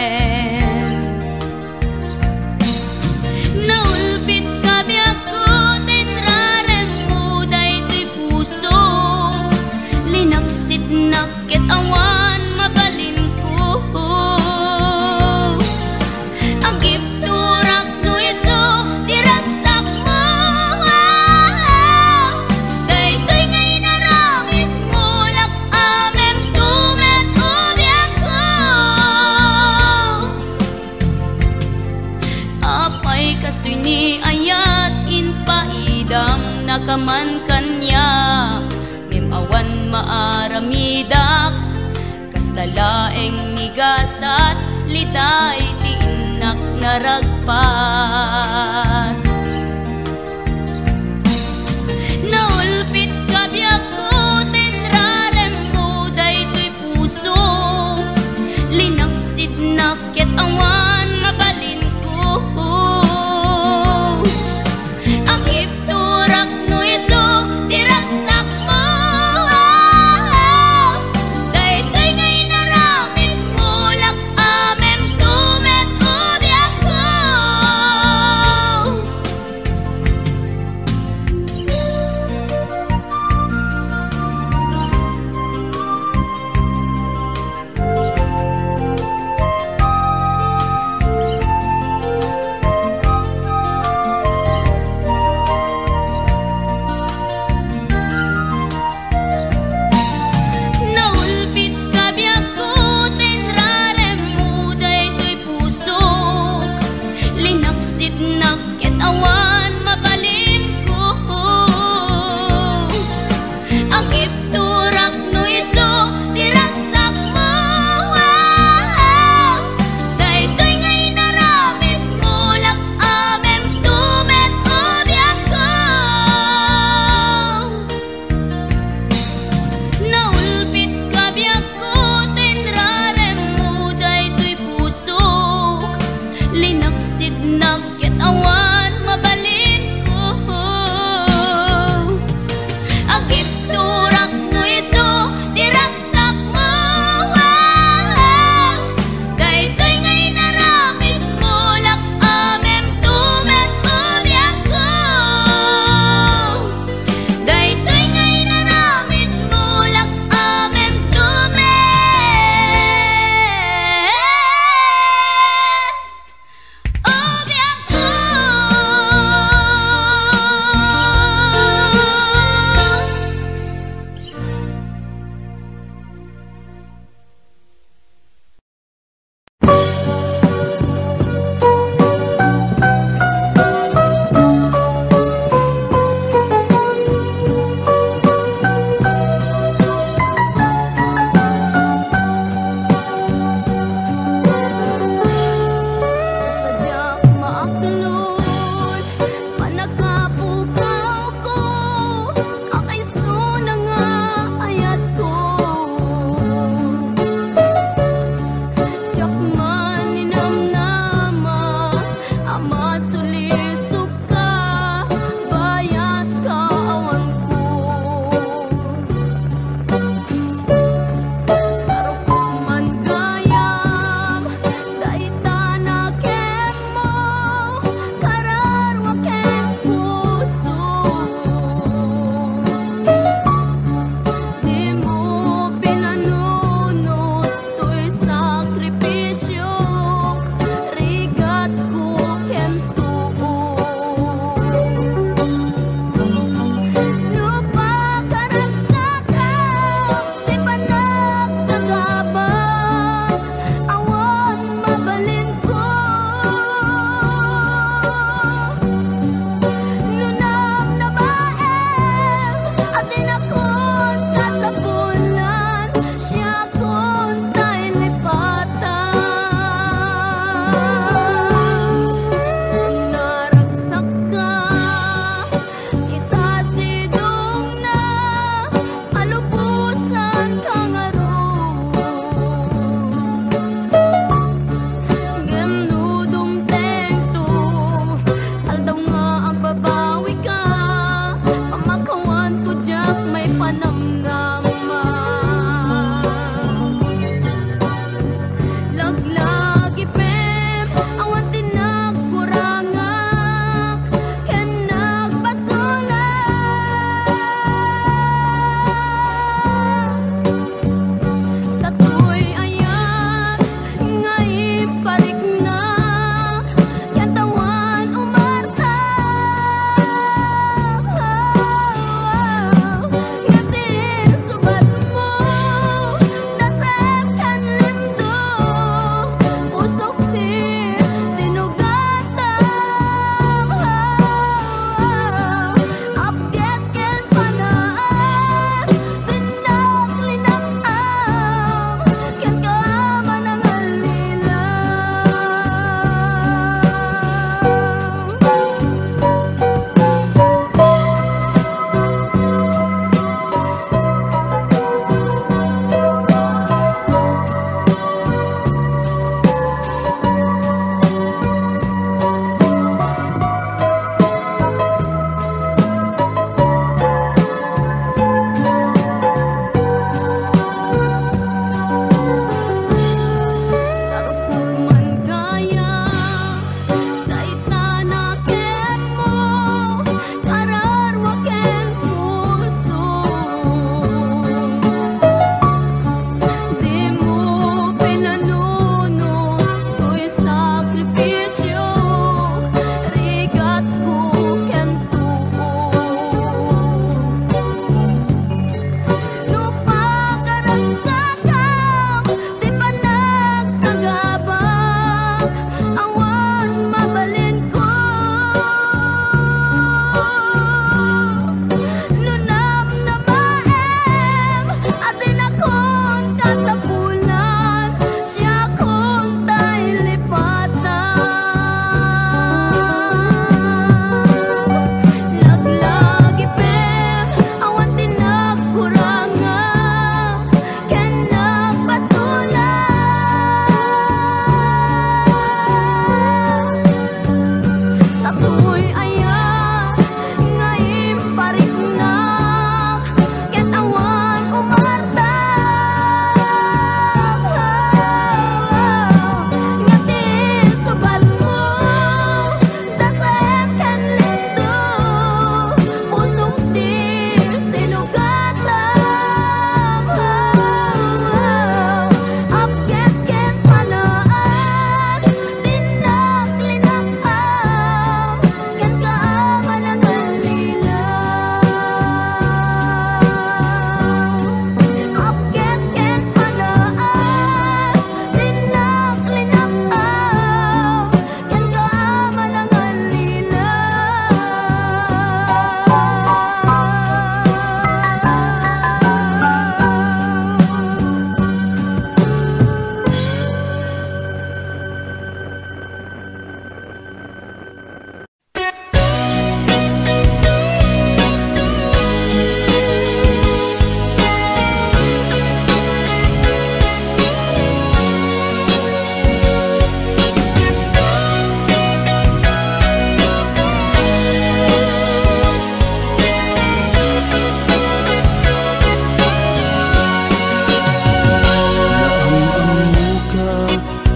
Nakit awan mabalin ko, agip turak no iso diragsak mo. Daytoy ngay naramit mo lak amem tumet ubiak ko. Apay kastoy ni ayat inpaidam nakaman kanya. Awan maaramidak kastalaeng nigasat liday tiinak naragpat. Naulpit kabiyak ko tinrarem mo daytoy puso, linaksid nakit awan mabalin ko. Agip turak no iso diragsak mo.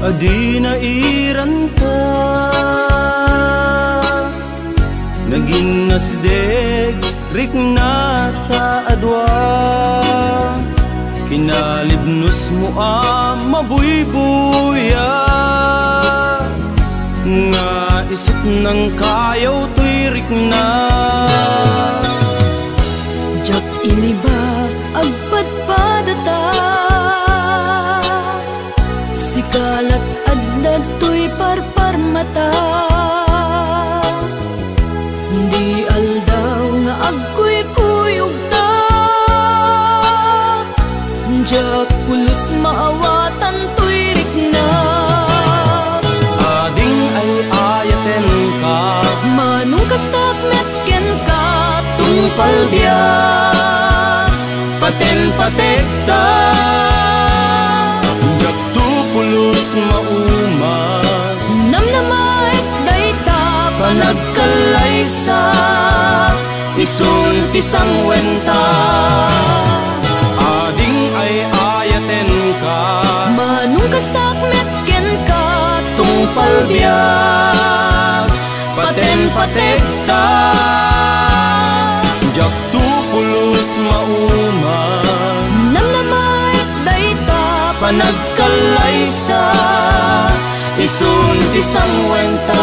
adi nairan ka, naging nasdeg rik na taadwa, kinalibnos mo ang mabuybuya, nga isip ng kayaw to'y rik na. Jak iniba agpadpadata, sikalat adad to'y parparmata, hindi aldaw nga agkuy-kuyog ta, jak pulos maawatan to'y rik na. Ading ay ayaten ka, Manong kastak metken ka, tungpal biyak, paten patekta, jak tupulos mauman, namnamait dayta, panagkalaysa, isun pisang wenta. Ading ay ayaten ka, Manong kastak metken ka, tungpal biyak, paten patekta, jak tupulos mauman, namnamait dayta, panagkalaysa, isun pisang wenta.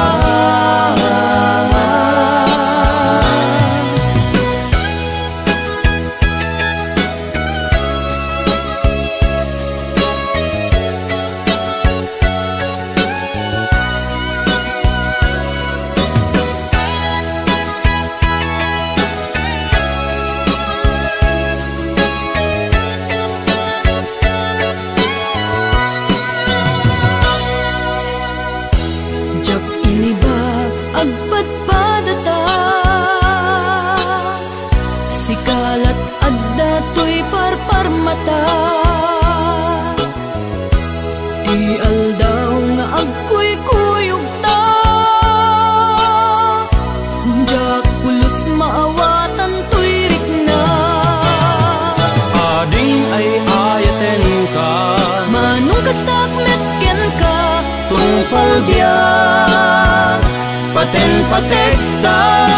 jak iniba agpadpadata, sikalat adda to'y parparmata, di aldaw nga agkuy-kuyog ta, jak pulos maawatan to'y rik na. Ading ay ayaten ka, Manong kastak metken ka, tungpal biyak, paten patekta,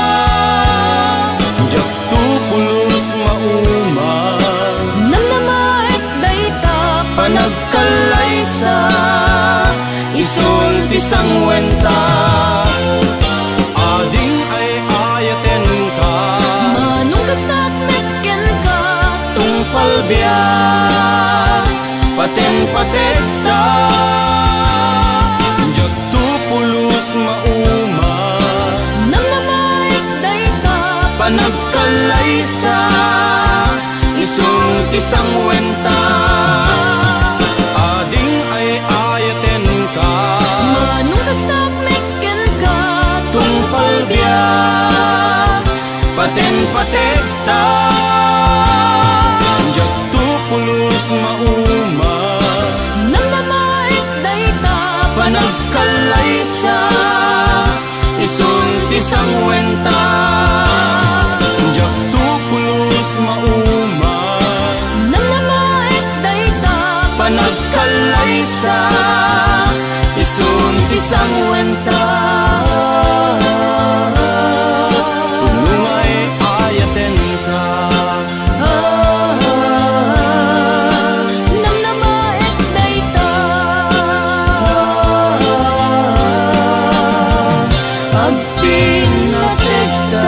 jak tupulos mauman, namnamait dayta, panagkalaysa, isun pisang wenta. Ading ay ayaten ka, Manong kastak metken ka, tungpal biyak, paten patekta, jak tupulos mauman, namnamait dayta, panagkalaysa, isun pisang wenta. Ading ay ayaten ka, Manong kastak metken ka, tungpal biyak, paten patekta, jak tupulos mauman, namnamait dayta, panagkalaysa, isun pisang wenta. Jak tupulos mauman, namnamait dayta, panagkalaysa, isun pisang wenta. Kung ay ayaten ka, namnamait dayta, agpinatekta.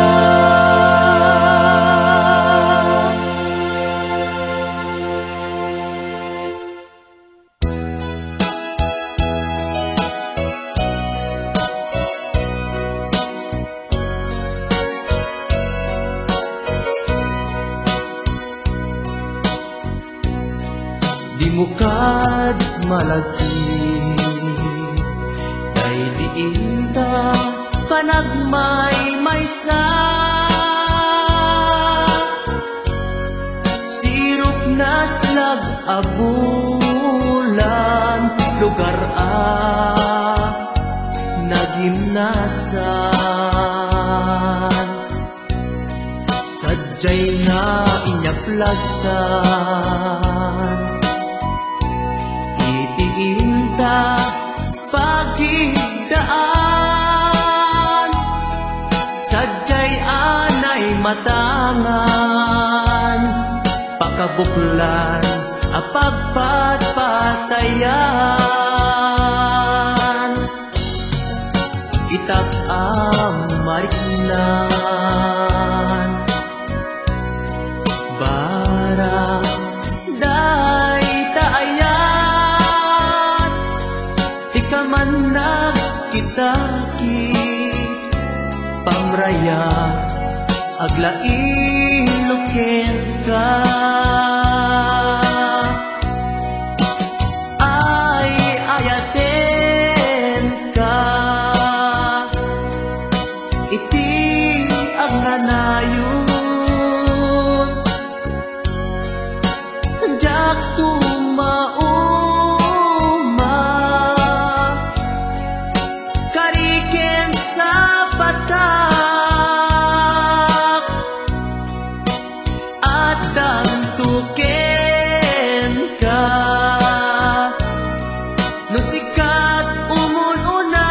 Di mo kad malagi, kay diinta panagmay maysa, sirup na slag abulan, lugar a nagimnasan, sadyay nga inyaplasan, itiinta matangan, pakabuklan apagpatpatayan. Itak amariknan bara day taayat, ikaman nagkitaki pamraya aglain ka. Ay ayaten ka iti agnanayon, jak tumauma kariken sa patak at dantuken ka. No sikat umununa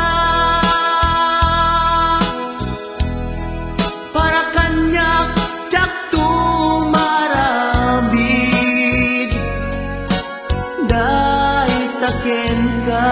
para kanyak jak tumarambig, dahil taken ka.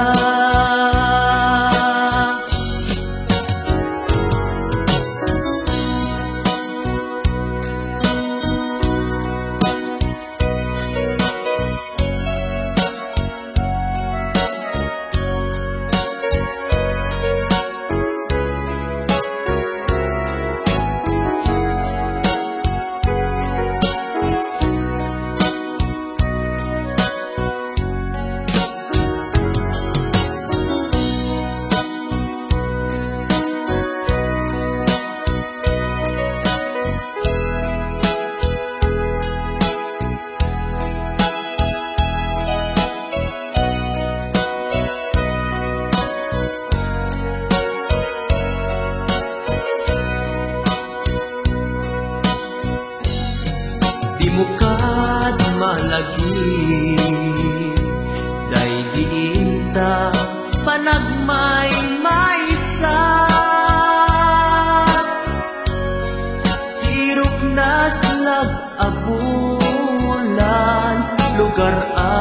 Di mo kad malagi, day diinta panagmay maysa, sirok nas nag-abulan lugar a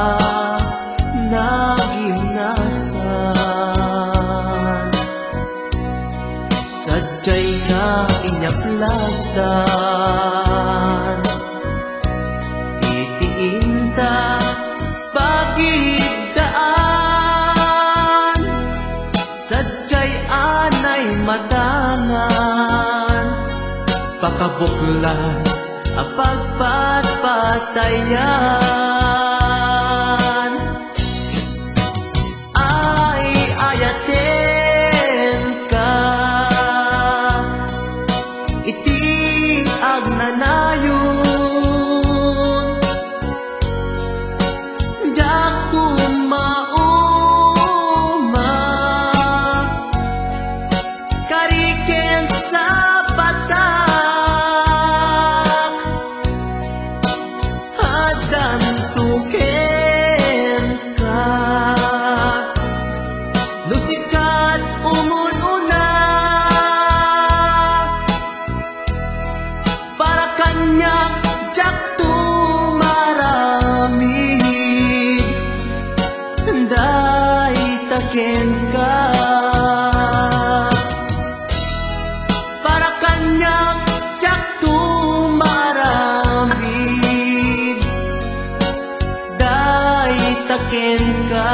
nagimnasan. Sadyay ka inyaplagdan, itiinta pagigdaan. Sadyay anay matangan, pakabuklan apagpatpatayan. Ay ayaten ka iti agnanayon, jak tumauma kariken sa patak at dantuken ka. No sikat umununa para kanyak jak tumaramid, day taken ka. Para kanyak jak tumaramid, day taken ka.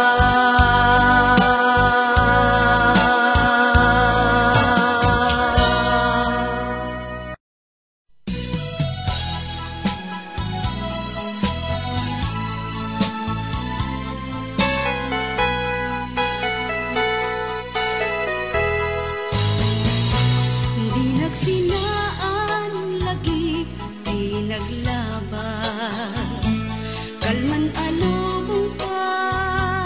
Di nagsinaan lagi, di naglabas, kalman alubong pa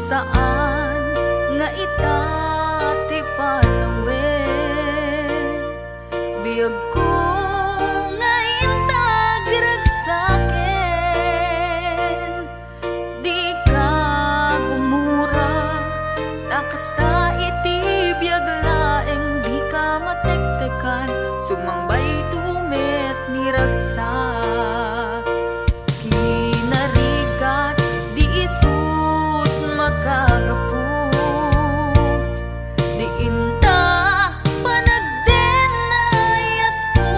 saan nga ita ti panawen biyag ko nga intagrag saken di ka gumura takasta iti biyag laeng di ka matektekan sumangbay tumet ni ragsak kinarigat di isut magagapu di inta panagdenayat ko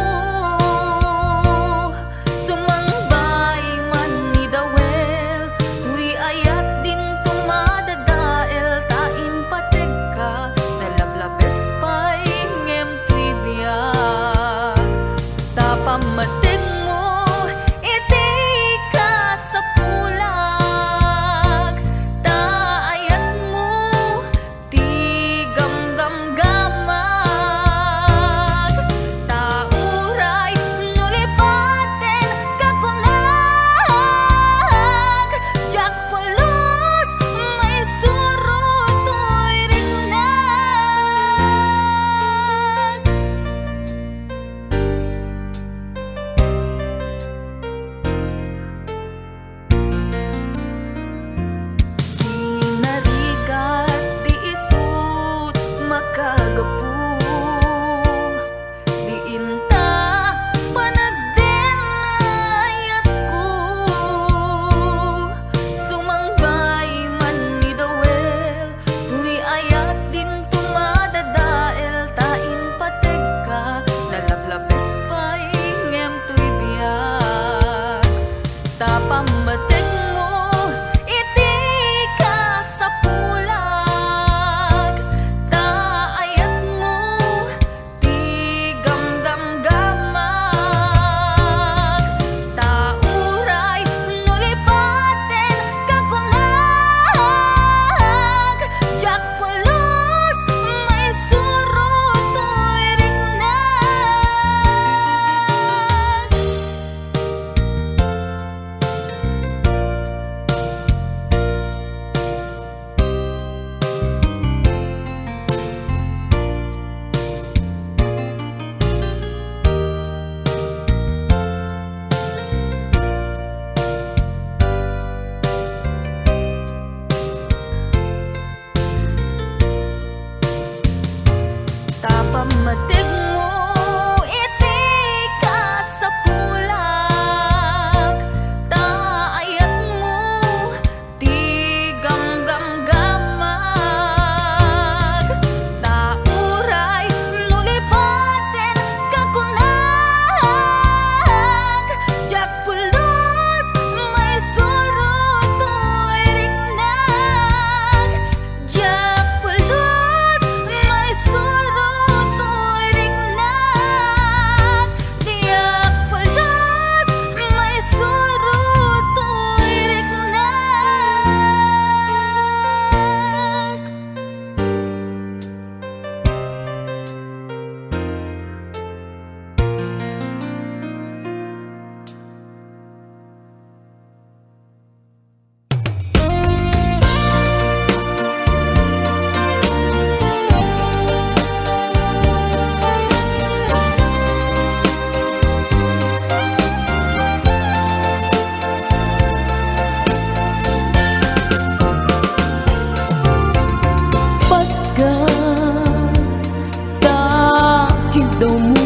sumangbay man ni dawel tuy ayat din tumadadael tain pateg ka nalablabes pay ngem tuy biyag tapamatig mo iti ka sa pulag taayat mo ti gamgamgamag tauray nulipaten kakunag jak pulos may surutoy rinunag kinarigat di isut makagapu di inta panagdenayat ko sumangbay man ni dawel tuy ayat din tumadadael tain pateg ka nalablabes pay ngem tuy biyag tapamatig mo iti ka sa pulag taayat mo ti gamgamgamag tauray nulipaten kakunag jak pulos may surutoy ringnag tapamatig mo iti ka sa pulag taayat mo ti gamgamgamag tauray nulipaten kakunag jak pulos may surutoy ringnag jak pulos may surutoy ringnag diyak pulos may surutoy ringnag pagka takig daw mo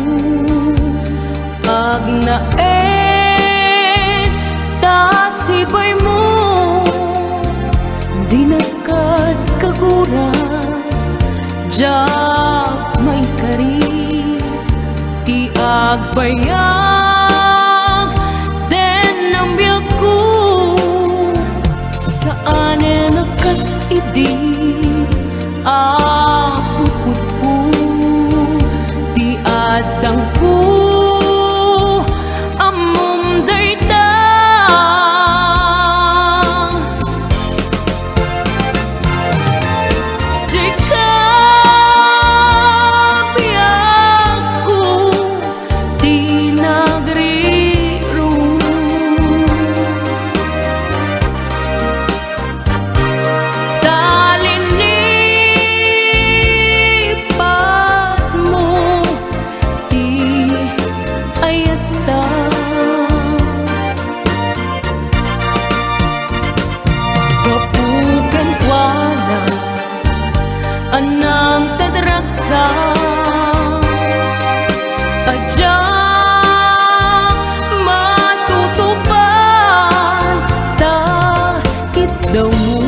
agnaen tasibay mo di nakad kagura jak may kari ti agbayag den ang biyag ko saan e nakas idi apukut po ti adang po amom dayta sikap biyag ko di na raksa ajang matutupan takit daw mo.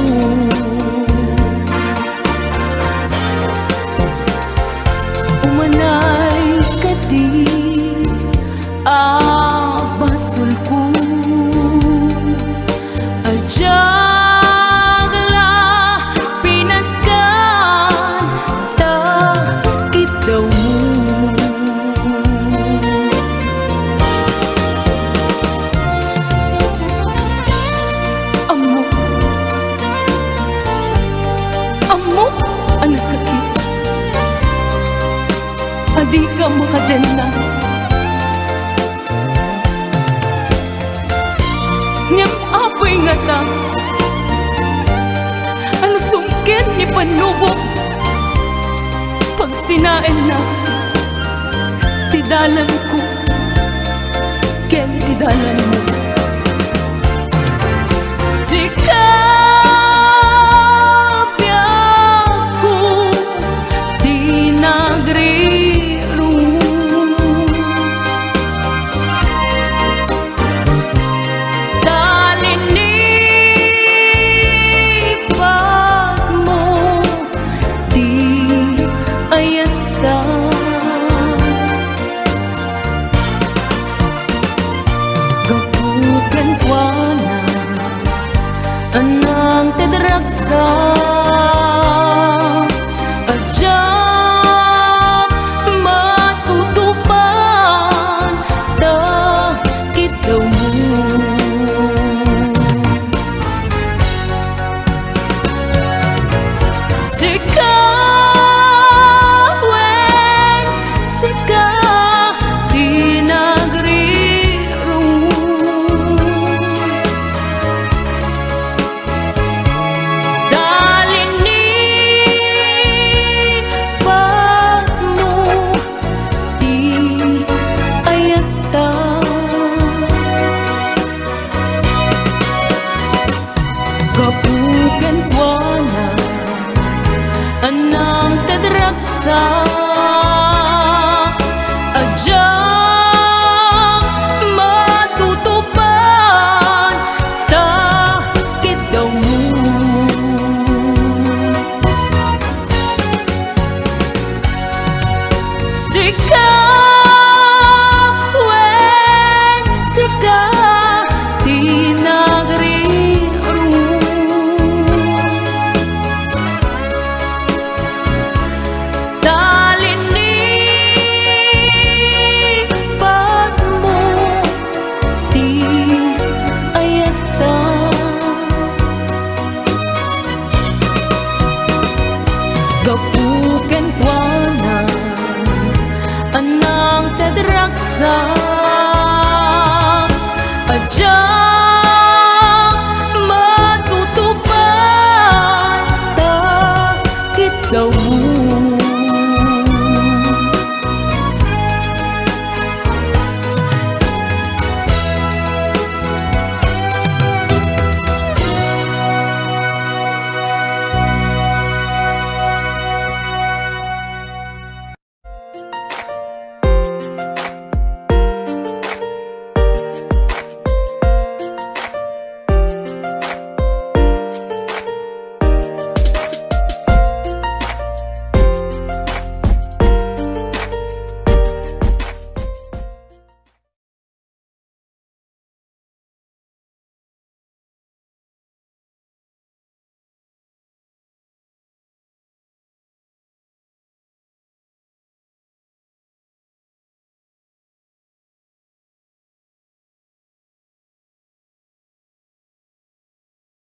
Umanay ka di abasul ko ajang la pinagkan takit daw mo. Amo amo ang sakit adi ka makadena ngem apoy nga ta ano sungkin ni panubok pag sinain na tidalan ko ken tidalan mo. Sikap ko di nagriro talinipat mo di ayata gapukan kwa na anang tedraksa ajang matutupan takit daw mo. Sikawen sika di nagriro dalinipat mo di ayata gapukan kwa na anang tedraksa ajang matutupan takit daw mo. Sikawen sika di nagriro talinipat mo di ayata gapukan kwa na anang tedraksa